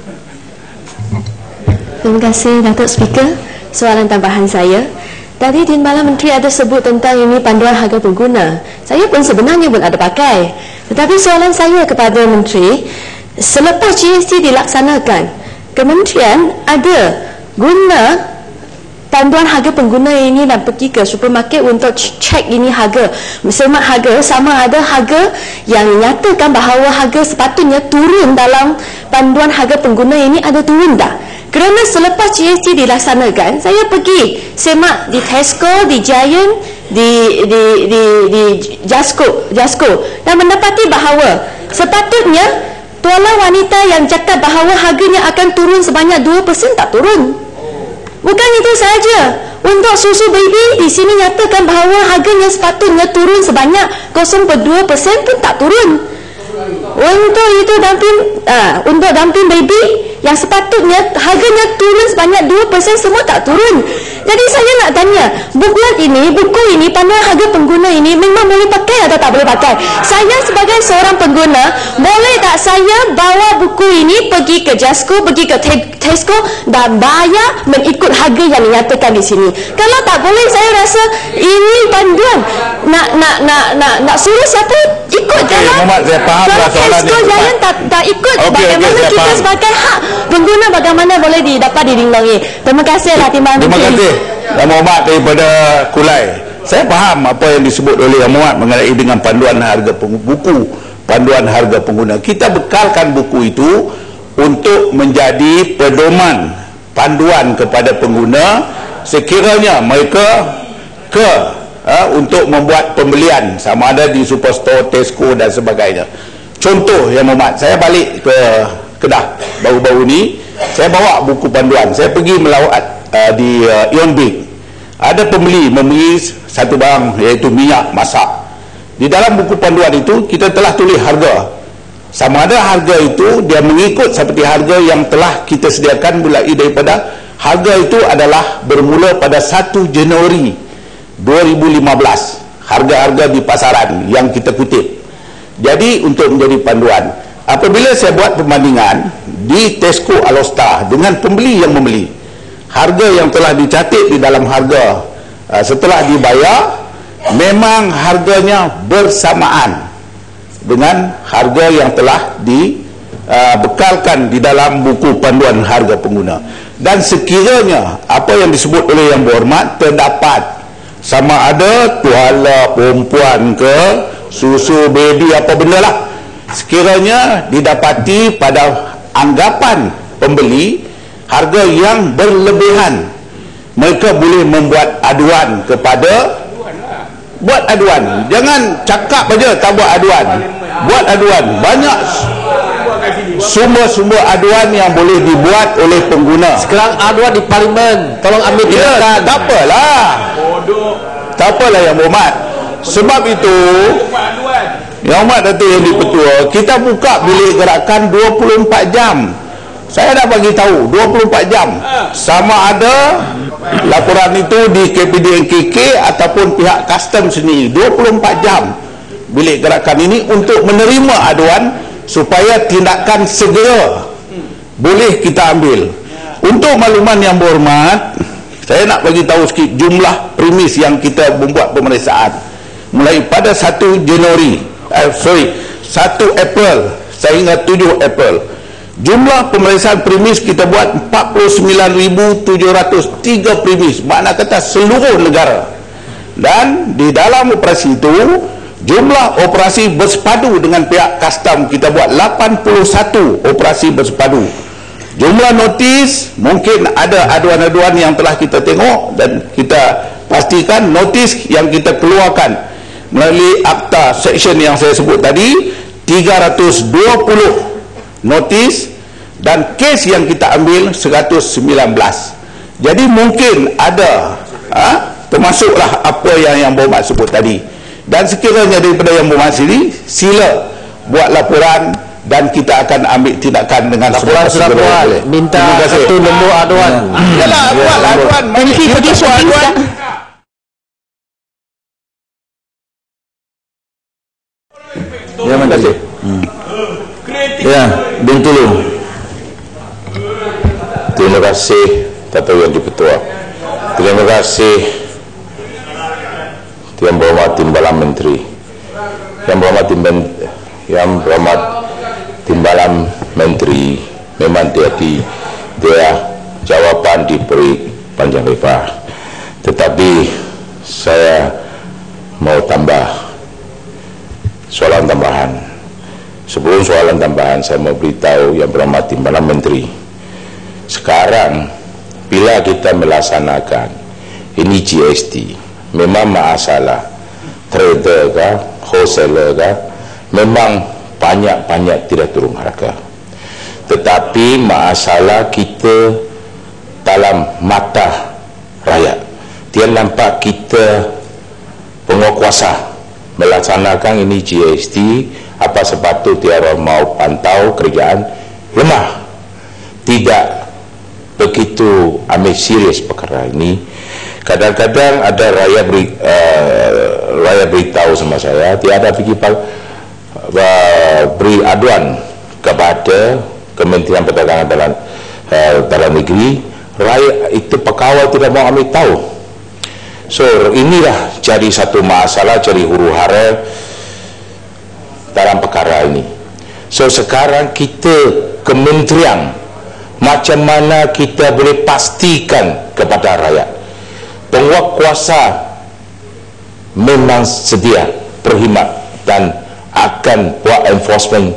Speaker 12: Terima kasih, Datuk Speaker. Soalan tambahan saya, tadi Din Bala Menteri ada sebut tentang ini panduan harga pengguna. Saya pun sebenarnya pun ada pakai. Tetapi soalan saya kepada Menteri, selepas G S T dilaksanakan, kementerian ada guna panduan harga pengguna ini dan pergi ke supermarket untuk cek ini harga, semak harga, sama ada harga yang nyatakan bahawa harga sepatutnya turun dalam panduan harga pengguna ini ada turun tak? Kerana selepas G S T dilaksanakan, saya pergi semak di Tesco, di Giant, di di di di Jasco, Jasco dan mendapati bahawa sepatutnya tuala wanita yang cakap bahawa harganya akan turun sebanyak dua peratus tak turun. Bukan itu sahaja, untuk susu baby di sini nyatakan bahawa harganya sepatutnya turun sebanyak kosong perpuluhan dua peratus pun tak turun. Untuk itu dumping, uh, untuk dumping baby yang sepatutnya harganya turun sebanyak dua peratus semua tak turun. Jadi saya nak tanya, buku ini, buku ini, panduan harga pengguna ini memang boleh pakai atau tak boleh pakai? Saya sebagai seorang pengguna, boleh tak saya bawa buku ini pergi ke Jasco, pergi ke Tesco dan bayar mengikut harga yang dinyatakan di sini? Kalau tak boleh, saya rasa ini panduan nak nak nak nak nak suruh siapa ikut okay, jalan. Muhammad, saya faham lah soalan Tesco jangan tak tak ikut. Okay, bagaimana okay, kita faham. Sebagai hak pengguna bagaimana boleh didapat dilindungi? Terima kasih lah Timbalan Menteri. Terima kasih
Speaker 11: Yang Muhammad daripada Kulai. Saya faham apa yang disebut oleh Yang Muhammad mengenai dengan panduan harga buku, panduan harga pengguna. Kita bekalkan buku itu untuk menjadi pedoman panduan kepada pengguna sekiranya mereka ke uh, untuk membuat pembelian sama ada di Superstore, Tesco dan sebagainya. Contoh Yang Muhammad, saya balik ke Kedah baru-baru ni, saya bawa buku panduan. Saya pergi melawat uh, di uh, Ion Big. Ada pembeli membeli satu barang iaitu minyak masak. Di dalam buku panduan itu kita telah tulis harga. Sama ada harga itu dia mengikut seperti harga yang telah kita sediakan mulai daripada harga itu adalah bermula pada satu Januari dua ribu lima belas. Harga-harga di pasaran yang kita kutip. Jadi untuk menjadi panduan, apabila saya buat perbandingan di Tesco Alostar dengan pembeli yang membeli, harga yang telah dicatat di dalam harga uh, setelah dibayar memang harganya bersamaan dengan harga yang telah dibekalkan uh, di dalam buku panduan harga pengguna. Dan sekiranya apa yang disebut oleh Yang Berhormat terdapat sama ada tuala perempuan ke susu baby apa benda lah, sekiranya didapati pada anggapan pembeli harga yang berlebihan, mereka boleh membuat aduan kepada buat aduan, jangan cakap aja tak buat aduan, buat aduan. Banyak sumber-sumber aduan yang boleh dibuat oleh pengguna.
Speaker 13: Sekarang aduan di parlimen, tolong ambil tindakan.
Speaker 11: Ya, tak apalah, tak apalah Yang Berhormat. Sebab itu Yang Berhormat Datuk Yang Di-Pertua, kita buka bilik gerakan dua puluh empat jam. Saya dah bagi tahu dua puluh empat jam, sama ada laporan itu di K P D N K K ataupun pihak custom sendiri. Dua puluh empat jam bilik gerakan ini untuk menerima aduan supaya tindakan segera boleh kita ambil. Untuk makluman Yang Berhormat, saya nak bagi tahu sikit jumlah premis yang kita membuat pemeriksaan mulai pada satu Januari, eh, sorry satu April sehingga tujuh April. Jumlah pemeriksaan premis kita buat empat puluh sembilan ribu tujuh ratus tiga premis, makna kata seluruh negara. Dan di dalam operasi itu, jumlah operasi bersepadu dengan pihak custom kita buat lapan puluh satu operasi bersepadu. Jumlah notis, mungkin ada aduan-aduan yang telah kita tengok dan kita pastikan notis yang kita keluarkan melalui akta section yang saya sebut tadi, tiga ratus dua puluh notis, dan kes yang kita ambil seratus sembilan belas. Jadi mungkin ada ha, termasuklah apa yang Yang Berhormat sebut tadi. Dan sekiranya daripada Yang Berhormat sendiri, sila buat laporan dan kita akan ambil tindakan dengan
Speaker 13: laporan sudah buat, minta satu nombor aduan.
Speaker 11: Yalah, buat aduan.
Speaker 12: Menteri pergi syuting sekarang.
Speaker 2: Ya, terima kasih. Hmm. Ya, Bintulu.
Speaker 14: Terima kasih Datuk Yang Di-Pertua. Terima kasih Yang Berhormat Timbalan Menteri, Yang Berhormat Timbalan, Yang Berhormat Timbalan Menteri. Memang dia di dia jawapan diberi panjang lebar, tetapi saya mau tambah soalan tambahan. Sebelum soalan tambahan, saya mau beritahu Yang Berhormat Timbalan Menteri, sekarang bila kita melaksanakan ini G S T, memang masalah trader ke, wholesaler ke, memang banyak-banyak tidak turun harga. Tetapi masalah kita dalam mata rakyat, dia nampak kita penguasa melaksanakan ini G S T, apa sebab dia mau pantau kerjaan lemah, tidak begitu ambil serius perkara ini. Kadang-kadang ada rakyat beri, uh, rakyat beritahu sama saya, dia ada pergi uh, beri aduan kepada Kementerian Perdagangan dalam uh, dalam negeri, rakyat itu pegawai tidak mau ambil tahu. So inilah jadi satu masalah, jadi huru-hara dalam perkara ini. So sekarang kita kementerian, macam mana kita boleh pastikan kepada rakyat penguasa memang sedia berkhidmat dan akan buat enforcement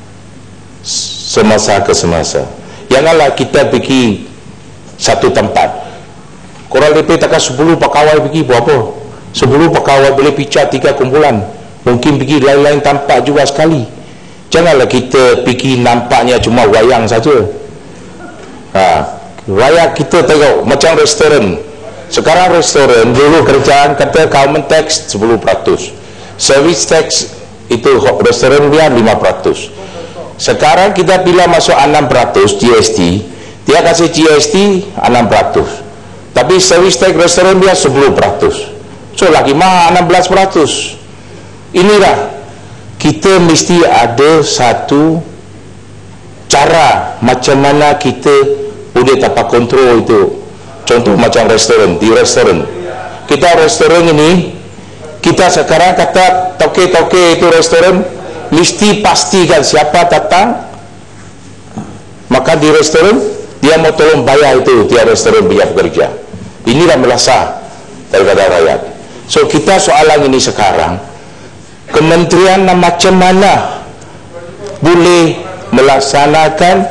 Speaker 14: semasa ke semasa. Janganlah kita pergi satu tempat, korang lebih takkan sepuluh pegawai pergi buat apa? sepuluh pegawai boleh picah tiga kumpulan, mungkin pergi lain-lain tempat juga sekali. Janganlah kita pergi nampaknya cuma wayang saja. Ha, rakyat kita tengok macam restoran. Sekarang restoran dulu kerjaan kata government tax sepuluh peratus, service tax itu restoran dia lima peratus. Sekarang kita bila masuk enam peratus G S T, dia kasih G S T enam peratus, tapi service tax restoran dia sepuluh peratus. So lagi mahal enam belas peratus. Inilah kita mesti ada satu cara macam mana kita boleh dapat kontrol itu. Contoh macam restoran, di restoran kita restoran ini, kita sekarang kata toke-toke itu restoran mesti pastikan siapa datang maka di restoran dia mau tolong bayar itu, dia restoran biar bekerja. Inilah melasa daripada rakyat. So kita soalan ini sekarang, kementerian macam mana boleh melaksanakan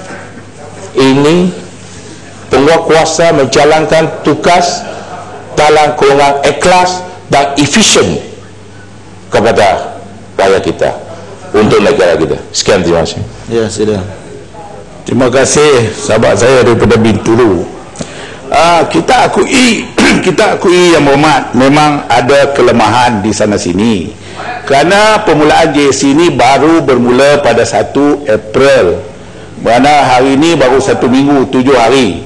Speaker 14: ini, penguatkuasa menjalankan tugas dalam kurungan ikhlas dan efisien kepada rakyat kita, untuk negara kita. Sekian, terima kasih.
Speaker 11: Ya, sila. Terima kasih sahabat saya daripada Bintulu. Uh, kita akui kita akui yang berhormat, memang ada kelemahan di sana sini, kerana permulaan J S C ini baru bermula pada satu April, mana hari ini baru satu minggu, tujuh hari.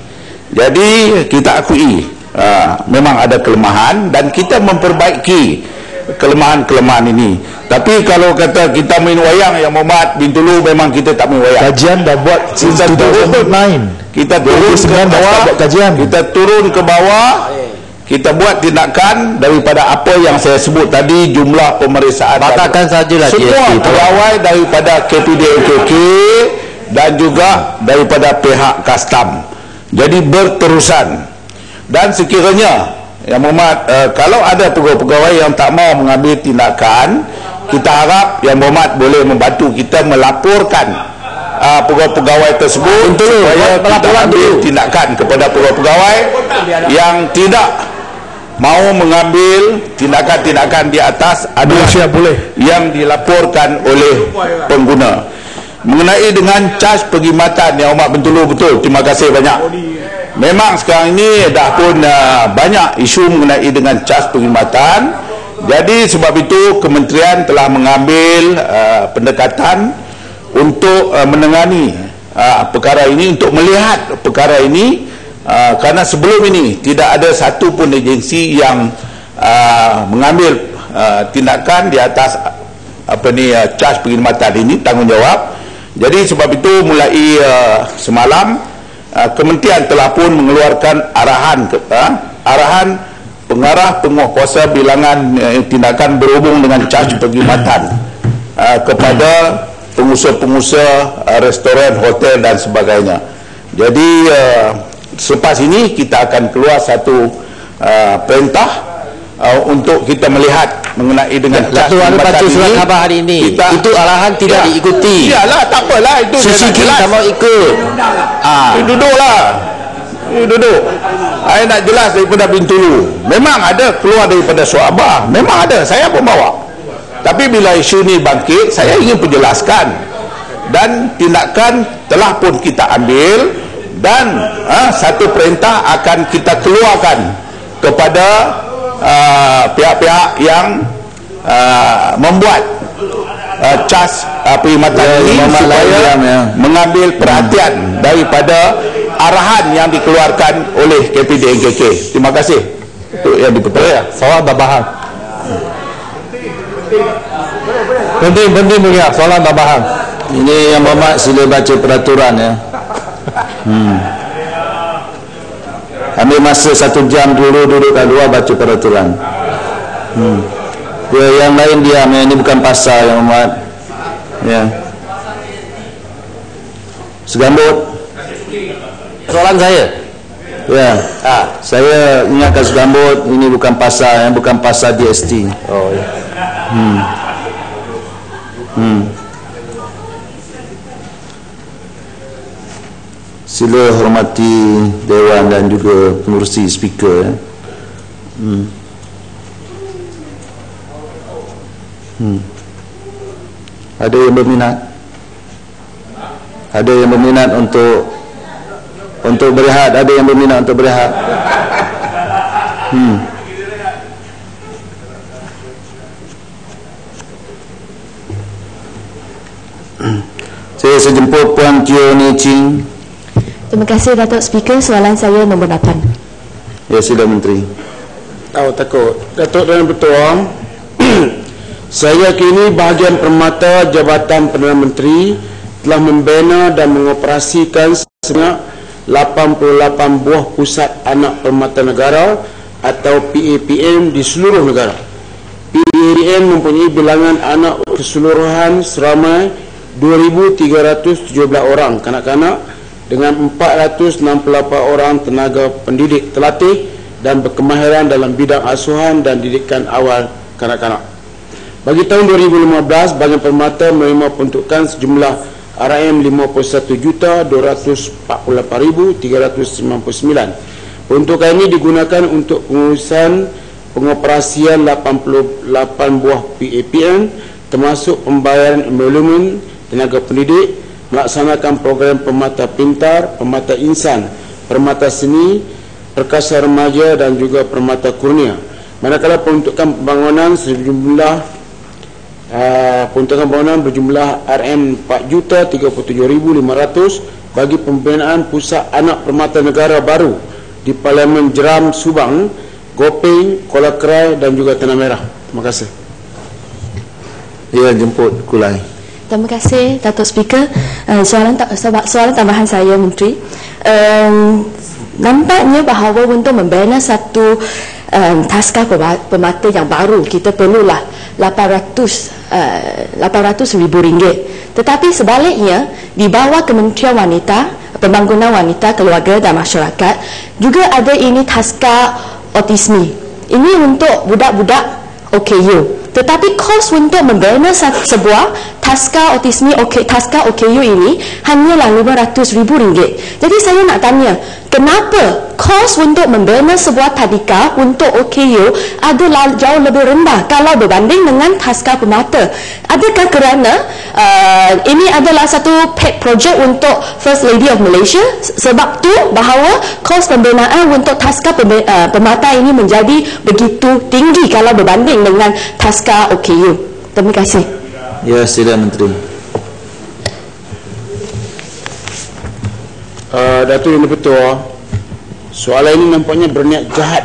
Speaker 11: Jadi kita akui uh, memang ada kelemahan dan kita memperbaiki kelemahan-kelemahan ini. Tapi kalau kata kita main wayang yang berhormat, Bintulu, memang kita tak main wayang.
Speaker 1: Kajian dah buat
Speaker 11: kita turun, kita turun ke bawah, kajian. kita turun ke bawah, kita buat tindakan daripada apa yang saya sebut tadi, jumlah pemeriksaan,
Speaker 13: batalkan sajalah
Speaker 11: semua pegawai daripada K P D N K K dan juga daripada pihak kastam. Jadi berterusan, dan sekiranya yang berhormat, uh, kalau ada pegawai-pegawai yang tak mau mengambil tindakan, kita harap yang berhormat boleh membantu kita melaporkan uh, pegawai-pegawai tersebut Betul, supaya kita ambil dulu. tindakan kepada pegawai-pegawai yang tidak mau mengambil tindakan-tindakan di atas adalah boleh. yang dilaporkan oleh pengguna. Mengenai dengan cas perkhidmatan yang amat Bintulu, betul, terima kasih banyak. Memang sekarang ini dah pun uh, banyak isu mengenai dengan cas perkhidmatan. Jadi sebab itu kementerian telah mengambil uh, pendekatan untuk uh, menangani uh, perkara ini, untuk melihat perkara ini, uh, kerana sebelum ini tidak ada satu pun agensi yang uh, mengambil uh, tindakan di atas uh, apa ni uh, cas perkhidmatan ini, tanggungjawab. Jadi sebab itu mulai uh, semalam uh, kementerian telah pun mengeluarkan arahan ke, uh, arahan pengarah penguatkuasa bilangan uh, tindakan berhubung dengan cas perkhidmatan uh, kepada pengusaha-pengusaha uh, restoran, hotel dan sebagainya. Jadi uh, selepas ini kita akan keluar satu uh, perintah uh, untuk kita melihat mengenai dengan cas perkhidmatan ini. Surat khabar hari ini kita, itu arahan tidak ya, diikuti. Iyalah, tak apalah, itu Susi kita mau ikut. Ah, duduklah. Duduk. Saya nak jelas daripada Bintulu. Memang ada keluar daripada Suabah. Memang ada, saya pun bawa. Tapi bila isu ni bangkit, saya ingin penjelaskan. Dan tindakan telah pun kita ambil, dan ha, satu perintah akan kita keluarkan kepada uh, pihak-pihak yang uh, membuat uh, cas uh, perkhidmatan ya, ini supaya ya. mengambil perhatian hmm. daripada arahan yang dikeluarkan oleh K P D N K K. Terima kasih. Itu yang diperlukan. Ya, soalan tambahan. Berhenti, berhenti mulia. Soalan tambahan. Ini yang Bapak sila baca peraturan ya. Hmm. Ambil masa satu jam dulu, duduk kat luar baca peraturan. Hmm. Ya, yang lain diam ya. Ini bukan pasal yang Bapak. Ya. Segambut. Soalan saya. Ya. Ah, saya ingatkan segambut, ini bukan pasal, yang bukan pasal D S T. Oh ya. Hmm. Hmm. Sila hormati Dewan dan juga pengerusi speaker. Ya. Hmm. Hmm. Ada yang berminat? Ada yang berminat untuk untuk berehat? Ada yang berminat untuk berehat? Hmm. Saya sejemput Puan Tio Ni Ching.
Speaker 12: Terima kasih Datuk Speaker. Soalan saya nombor lapan.
Speaker 11: Ya, sila Menteri.
Speaker 3: Oh, takut. Datuk dan Ketua, saya kini bahagian permata Jabatan Perdana Menteri telah membina dan mengoperasikan sebanyak lapan puluh lapan buah pusat anak permata negara atau P A P M di seluruh negara. P A P M mempunyai bilangan anak keseluruhan seramai dua ribu tiga ratus tujuh belas orang kanak-kanak dengan empat ratus enam puluh lapan orang tenaga pendidik terlatih dan berkemahiran dalam bidang asuhan dan didikan awal kanak-kanak. Bagi tahun dua ribu lima belas, Bahagian Permata menerima peruntukan sejumlah R M lima puluh satu juta dua ratus empat puluh lapan ribu tiga ratus sembilan puluh sembilan. Peruntukan ini digunakan untuk pengurusan pengoperasian lapan puluh lapan buah P A P N, termasuk pembayaran emolumen tenaga pendidik, melaksanakan program Permata Pintar, Permata Insan, Permata Seni, Perkasa Remaja dan juga Permata Kurnia. Manakala peruntukan pembangunan sejumlah uh, peruntukan pembangunan berjumlah R M empat juta tiga puluh tujuh ribu lima ratus bagi pembinaan pusat anak permata negara baru di Parlimen Jeram Subang, Gopeng, Kuala Kerai dan juga Tanah Merah. Terima kasih.
Speaker 2: Ya, jemput Kulai.
Speaker 12: Terima kasih Datuk Speaker. Uh, soalan soalan tambahan saya, Menteri. Um, nampaknya bahawa untuk membina satu um, taska permata yang baru, kita perlulah lapan ratus ribu ringgit. Tetapi sebaliknya, di bawah Kementerian Wanita, Pembangunan Wanita, Keluarga dan Masyarakat, juga ada ini taska autismi. Ini untuk budak-budak O K U. Tetapi kos untuk membina sebuah taska autismi, okay, taska O K U ini hanyalah lima ratus ribu ringgit. Jadi saya nak tanya, kenapa kos untuk membina sebuah tadika untuk O K U adalah jauh lebih rendah kalau berbanding dengan taska permata? Adakah kerana uh, ini adalah satu pet project untuk First Lady of Malaysia? Sebab tu bahawa kos pembinaan untuk taska permata ini menjadi begitu tinggi kalau berbanding dengan taska O K U. Terima kasih.
Speaker 2: Ya, sila Menteri.
Speaker 3: Uh, Datuk Yang Dipertua, soalan ini nampaknya berniat jahat.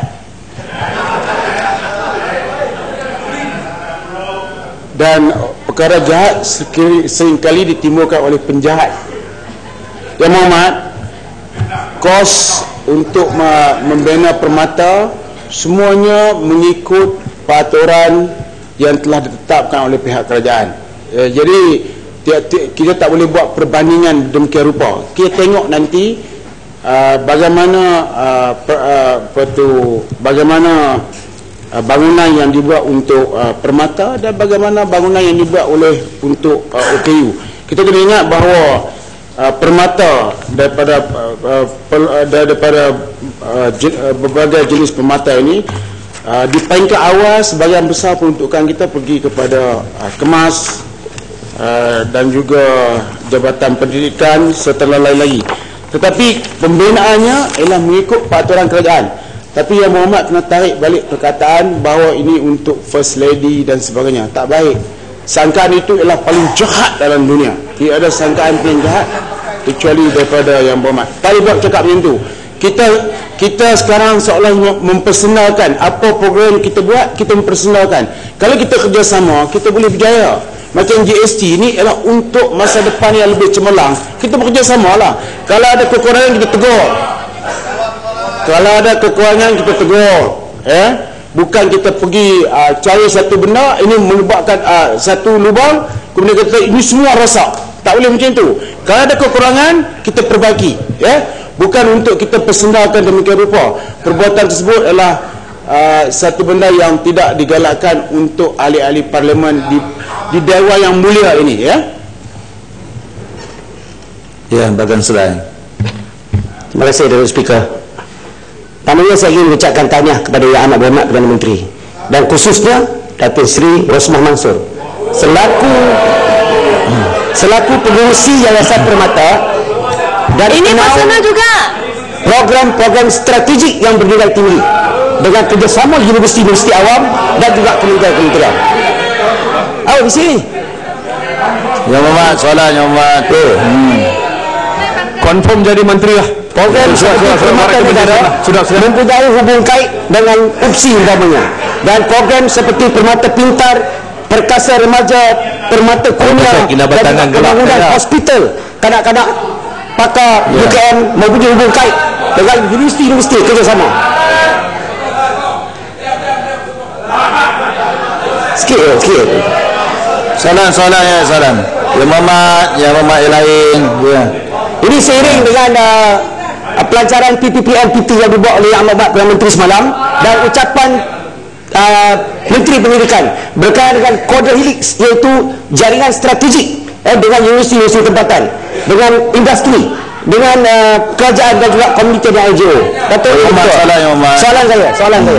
Speaker 3: Dan perkara jahat seringkali ditimbulkan oleh penjahat. Yang Mohormat, kos untuk membina permata semuanya mengikut peraturan yang telah ditetapkan oleh pihak kerajaan. Eh, jadi kita tak boleh buat perbandingan demikian rupa. Kita tengok nanti uh, bagaimana uh, per, uh, pertu, bagaimana uh, bangunan yang dibuat untuk uh, permata dan bagaimana bangunan yang dibuat oleh untuk uh, O K U. Kita kena ingat bahawa uh, permata daripada uh, per, uh, daripada uh, jen, uh, berbagai jenis permata ini, Uh, di peringkat awal sebahagian besar peruntukan kita pergi kepada uh, Kemas uh, dan juga Jabatan Pendidikan serta lain-lain lagi. Tetapi pembinaannya ialah mengikut peraturan kerajaan. Tapi Yang Mohormat kena tarik balik perkataan bahawa ini untuk First Lady dan sebagainya. Tak baik. Sangkaan itu ialah paling jahat dalam dunia. Tidak ada sangkaan paling jahat kecuali daripada Yang Mohormat. Tak boleh buat cakap macam tu. Kita kita sekarang seolah mempersonalkan apa program kita buat, kita mempersonalkan. Kalau kita kerjasama, kita boleh berjaya. Macam G S T ni ialah untuk masa depan yang lebih cemerlang. Kita bekerjasama lah. Kalau ada kekurangan, kita tegur. Kalau ada kekurangan, kita tegur. Eh? Bukan kita pergi uh, cari satu benda, ini menyebabkan uh, satu lubang, kemudian kita ini semua rosak. Tak boleh macam tu. Kalau ada kekurangan, kita perbaiki. Ya? Eh? Bukan untuk kita persendalkan demikian rupa. Perbuatan tersebut adalah uh, satu benda yang tidak digalakkan untuk ahli-ahli parlimen di, di dewan yang mulia ini. Ya,
Speaker 2: ya, Bagan Selain.
Speaker 15: Terima kasih, Datuk Speaker. Pertamanya saya ingin mengucapkan tahniah kepada Yang Amat Berhormat Perdana Menteri dan khususnya Datuk Seri Rosmah Mansor selaku selaku pengurusi Yayasan Permata. Dan
Speaker 12: ini personal juga
Speaker 15: program-program strategik yang bernilai tinggi dengan kerjasama universiti-universiti awam dan juga kementerian-kementerian. Oh, di sini.
Speaker 2: Yang Mohormat, soalan Yang Mohormat. Hmm.
Speaker 9: Confirm jadi menteri lah.
Speaker 15: Program seperti Permata Negara mempunyai hubung kait dengan U P S I utamanya. Dan program seperti Permata Pintar, Perkasa Remaja, Permata Kurnia dan pembangunan hospital kanak-kanak pakar U K M mempunyai hubung kait dengan universiti-universiti kerjasama. Sikit, sikit.
Speaker 2: Soalan-soalan ya, soalan. Yang Mohormat, Yang Mohormat yang lain. Ya.
Speaker 15: Ini seiring dengan uh, uh, pelancaran P P P M P T yang dibuat oleh Yang Amat Perdana Menteri semalam dan ucapan uh, Menteri Pendidikan berkaitan dengan kode helix iaitu jaringan strategik eh, dengan universiti-universiti tempatan, dengan industri, dengan uh, kerajaan dan juga komuniti dan N G O. Datuk,
Speaker 2: soalan,
Speaker 15: soalan saya, soalan saya.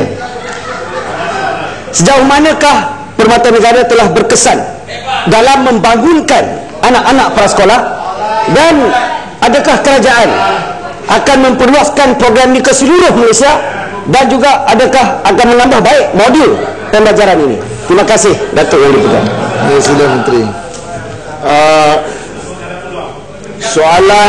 Speaker 15: Sejauh manakah Permata Negara telah berkesan dalam membangunkan anak-anak prasekolah, dan adakah kerajaan akan memperluaskan program ini ke seluruh Malaysia, dan juga adakah akan menambah baik modul pembelajaran ini? Terima kasih, Datuk Yang Dipertuan.
Speaker 2: Ya, sila Menteri.
Speaker 3: Uh, soalan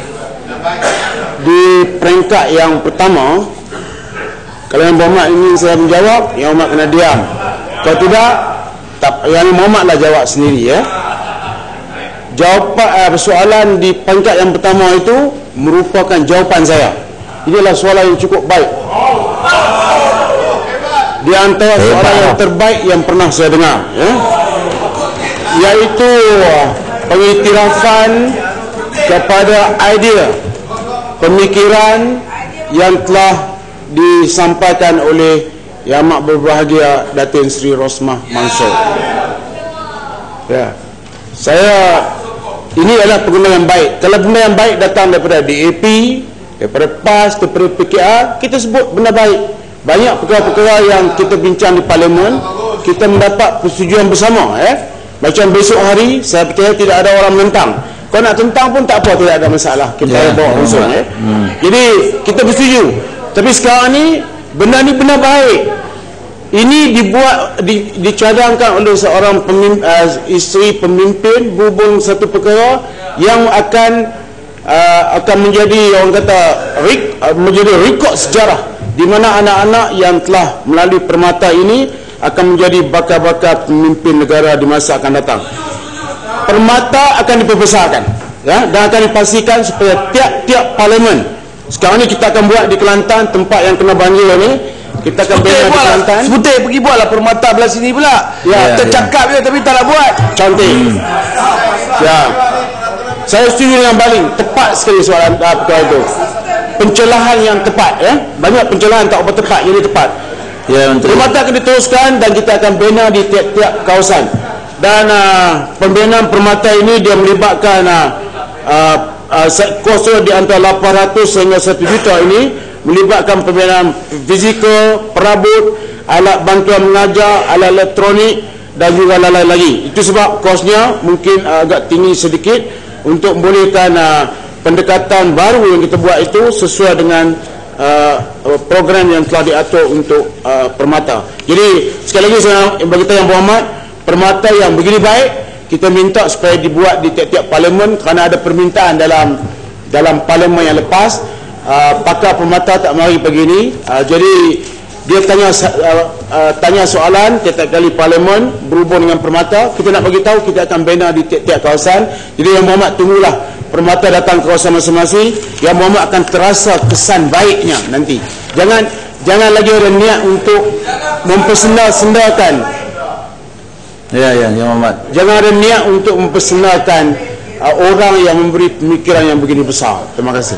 Speaker 3: di peringkat yang pertama, kalau Yang Berhormat ingin saya menjawab, Yang Berhormat kena diam. Kalau tidak, tak, Yang Berhormatlah jawab sendiri ya. Jawapan uh, soalan di peringkat yang pertama itu merupakan jawapan saya. Ini adalah soalan yang cukup baik. Di antara soalan yang terbaik yang pernah saya dengar ya, iaitu pengiktirafan kepada idea pemikiran yang telah disampaikan oleh Yang Amat Berbahagia Datin Seri Rosmah Mansor. Ya, saya ini adalah pengguna yang baik. Kalau benda yang baik datang daripada D A P, daripada P A S, daripada P K R, kita sebut benda baik. Banyak perkara-perkara yang kita bincang di Parlimen, kita mendapat persetujuan bersama. Eh? Macam besok hari, saya percaya tidak ada orang menentang. Kalau nak tentang pun tak apa, tidak ada masalah. Kita yeah, bawa langsung. Eh? Hmm. Jadi, kita bersetuju. Tapi sekarang ni, benda ni benda baik. Ini dibuat, di, dicadangkan oleh seorang pemimpin, uh, isteri pemimpin berhubung satu perkara yang akan uh, akan menjadi, orang kata, rik, uh, menjadi rekod sejarah, di mana anak-anak yang telah melalui permata ini akan menjadi bakal-bakal pemimpin negara di masa akan datang. Permata akan diperbesarkan ya, dan akan dipastikan supaya tiap-tiap parlimen. Sekarang ni kita akan buat di Kelantan, tempat yang kena banjir ni, kita akan bina di Kelantan.
Speaker 2: Sebutir pergi buatlah permata belah sini pula. Ya, tercakap je tapi tak nak buat.
Speaker 3: Cantik. Hmm. Ya. Saya setuju dengan Baling, tepat sekali soalan uh, perkara itu. Pencerahan yang tepat ya. Banyak pencerahan tak apa tepat, jadi tepat. Ya, permata akan diteruskan dan kita akan bina di tiap-tiap kawasan. Dan uh, pembinaan permata ini dia melibatkan uh, uh, uh, kos di antara lapan ratus sehingga satu juta ini, melibatkan pembinaan fizikal, perabot, alat bantuan mengajar, alat elektronik dan juga lain-lain lagi. Itu sebab kosnya mungkin uh, agak tinggi sedikit untuk membolehkan uh, pendekatan baru yang kita buat itu sesuai dengan uh, program yang telah diatur untuk uh, permata. Jadi sekali lagi saya bagi Yang Berhormat, permata yang begini baik kita minta supaya dibuat di tiap-tiap parlimen, kerana ada permintaan dalam dalam parlimen yang lepas uh, pakar permata tak mari pagi ini. Uh, jadi dia tanya uh, uh, tanya soalan tiap-tiap kali parlimen berhubung dengan permata. Kita nak bagi tahu kita akan bina di tiap-tiap kawasan. Jadi Yang Berhormat tunggulah permata datang ke kawasan masing-masing. Yang Berhormat akan terasa kesan baiknya nanti. Jangan jangan lagi ada niat untuk mempersendal-sendalkan.
Speaker 2: Ya, ya, Yang Berhormat.
Speaker 3: Jangan ada niat untuk mempersendalkan uh, orang yang memberi pemikiran yang begini besar. Terima kasih.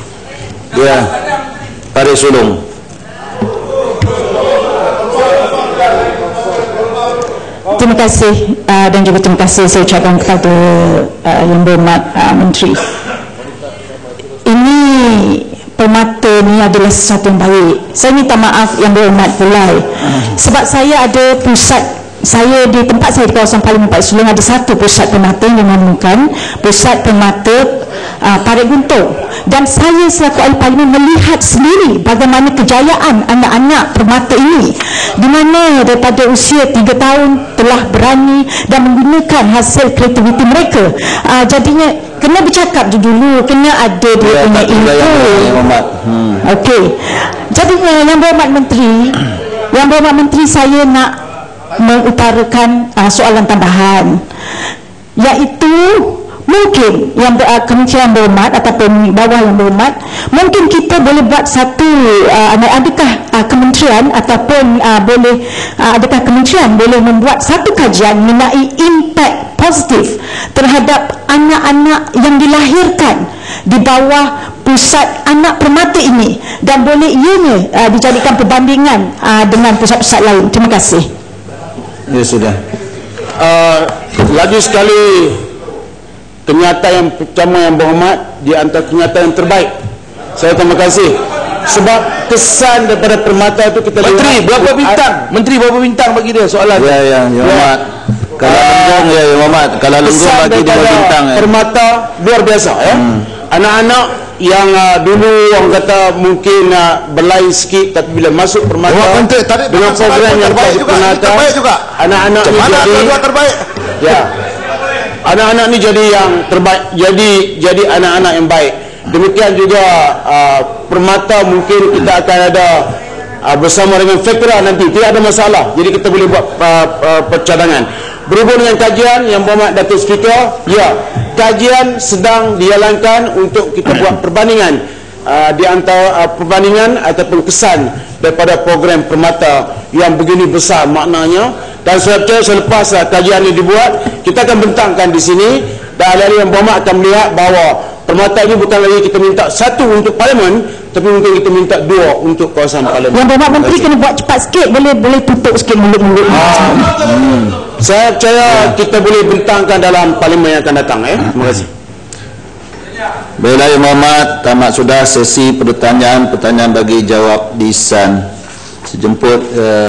Speaker 2: Ya, Paris Sulung.
Speaker 4: Terima kasih uh, dan juga terima kasih saya ucapkan kepada uh, Yang Berhormat uh, Menteri. Ini permata ni adalah sesuatu yang baik. Saya minta maaf Yang Berhormat pulai, sebab saya ada pusat, saya di tempat saya di kawasan Parlimen Parit Sulong ada satu pusat permata yang dinamakan Pusat Permata uh, Parit Guntung, dan saya selaku ahli parlimen melihat sendiri bagaimana kejayaan anak-anak permata ini, di mana daripada usia tiga tahun telah berani dan menggunakan hasil kreativiti mereka. Uh, jadinya kena bercakap dulu, kena ada dia ya, punya info. Hmm. Okey. Jadinya Yang Berhormat Menteri, Yang Berhormat Menteri, saya nak mengutarakan uh, soalan tambahan, iaitu
Speaker 6: mungkin yang ber, uh, kementerian berhormat ataupun bawah yang berhormat, mungkin kita boleh buat satu uh, adakah uh, kementerian ataupun uh, boleh uh, adakah kementerian boleh membuat satu kajian mengenai impak positif terhadap anak-anak yang dilahirkan di bawah pusat anak permata ini, dan boleh ianya uh, dijadikan perbandingan uh, dengan pusat-pusat lain. Terima kasih.
Speaker 2: Ya sudah.
Speaker 3: Uh, lagi sekali, kenyataan yang pertama yang berhormat di antara kenyataan yang terbaik. Saya terima kasih sebab kesan daripada permata itu kita
Speaker 14: Menteri
Speaker 3: lihat,
Speaker 14: berapa bintang? Menteri berapa bintang bagi dia soalan?
Speaker 2: Ya ya, ya Muhammad. Kalau lenggong ya Muhammad, kalau lenggong bagi dia bintang ya.
Speaker 3: Permata luar biasa ya. Hmm. Anak-anak yang uh, dulu orang kata mungkin uh, berlain sikit, tapi bila masuk permata oh, menteri, tadi dengan program yang terbaik juga, terbaik juga. Anak-anak ni jadi dua terbaik. Ya. Anak-anak ni jadi yang terbaik, jadi jadi anak-anak yang baik. Demikian juga uh, permata mungkin kita akan ada uh, bersama dengan Fekra nanti, tidak ada masalah. Jadi kita boleh buat uh, uh, percadangan. Berhubung dengan kajian yang berhormat Datuk Speaker, ya, kajian sedang dijalankan untuk kita buat perbandingan uh, di antara uh, perbandingan ataupun kesan daripada program permata yang begini besar maknanya. Dan sebabnya selepas uh, kajian ini dibuat, kita akan bentangkan di sini, dan ahli-ahli yang berhormat akan melihat bahawa permata ini bukan lagi kita minta satu untuk parlimen, tapi mungkin kita minta dua untuk kawasan parlimen.
Speaker 6: Yang berhormat menteri kena buat cepat sikit, boleh boleh tutup sikit mulut-mulut.
Speaker 3: Ah. Hmm. Saya percaya kita boleh bentangkan dalam parlimen yang akan datang. Eh? Terima kasih.
Speaker 2: Baiklah Yang Berhormat, tamat sudah sesi pertanyaan-pertanyaan bagi jawab lisan. Sejemput uh,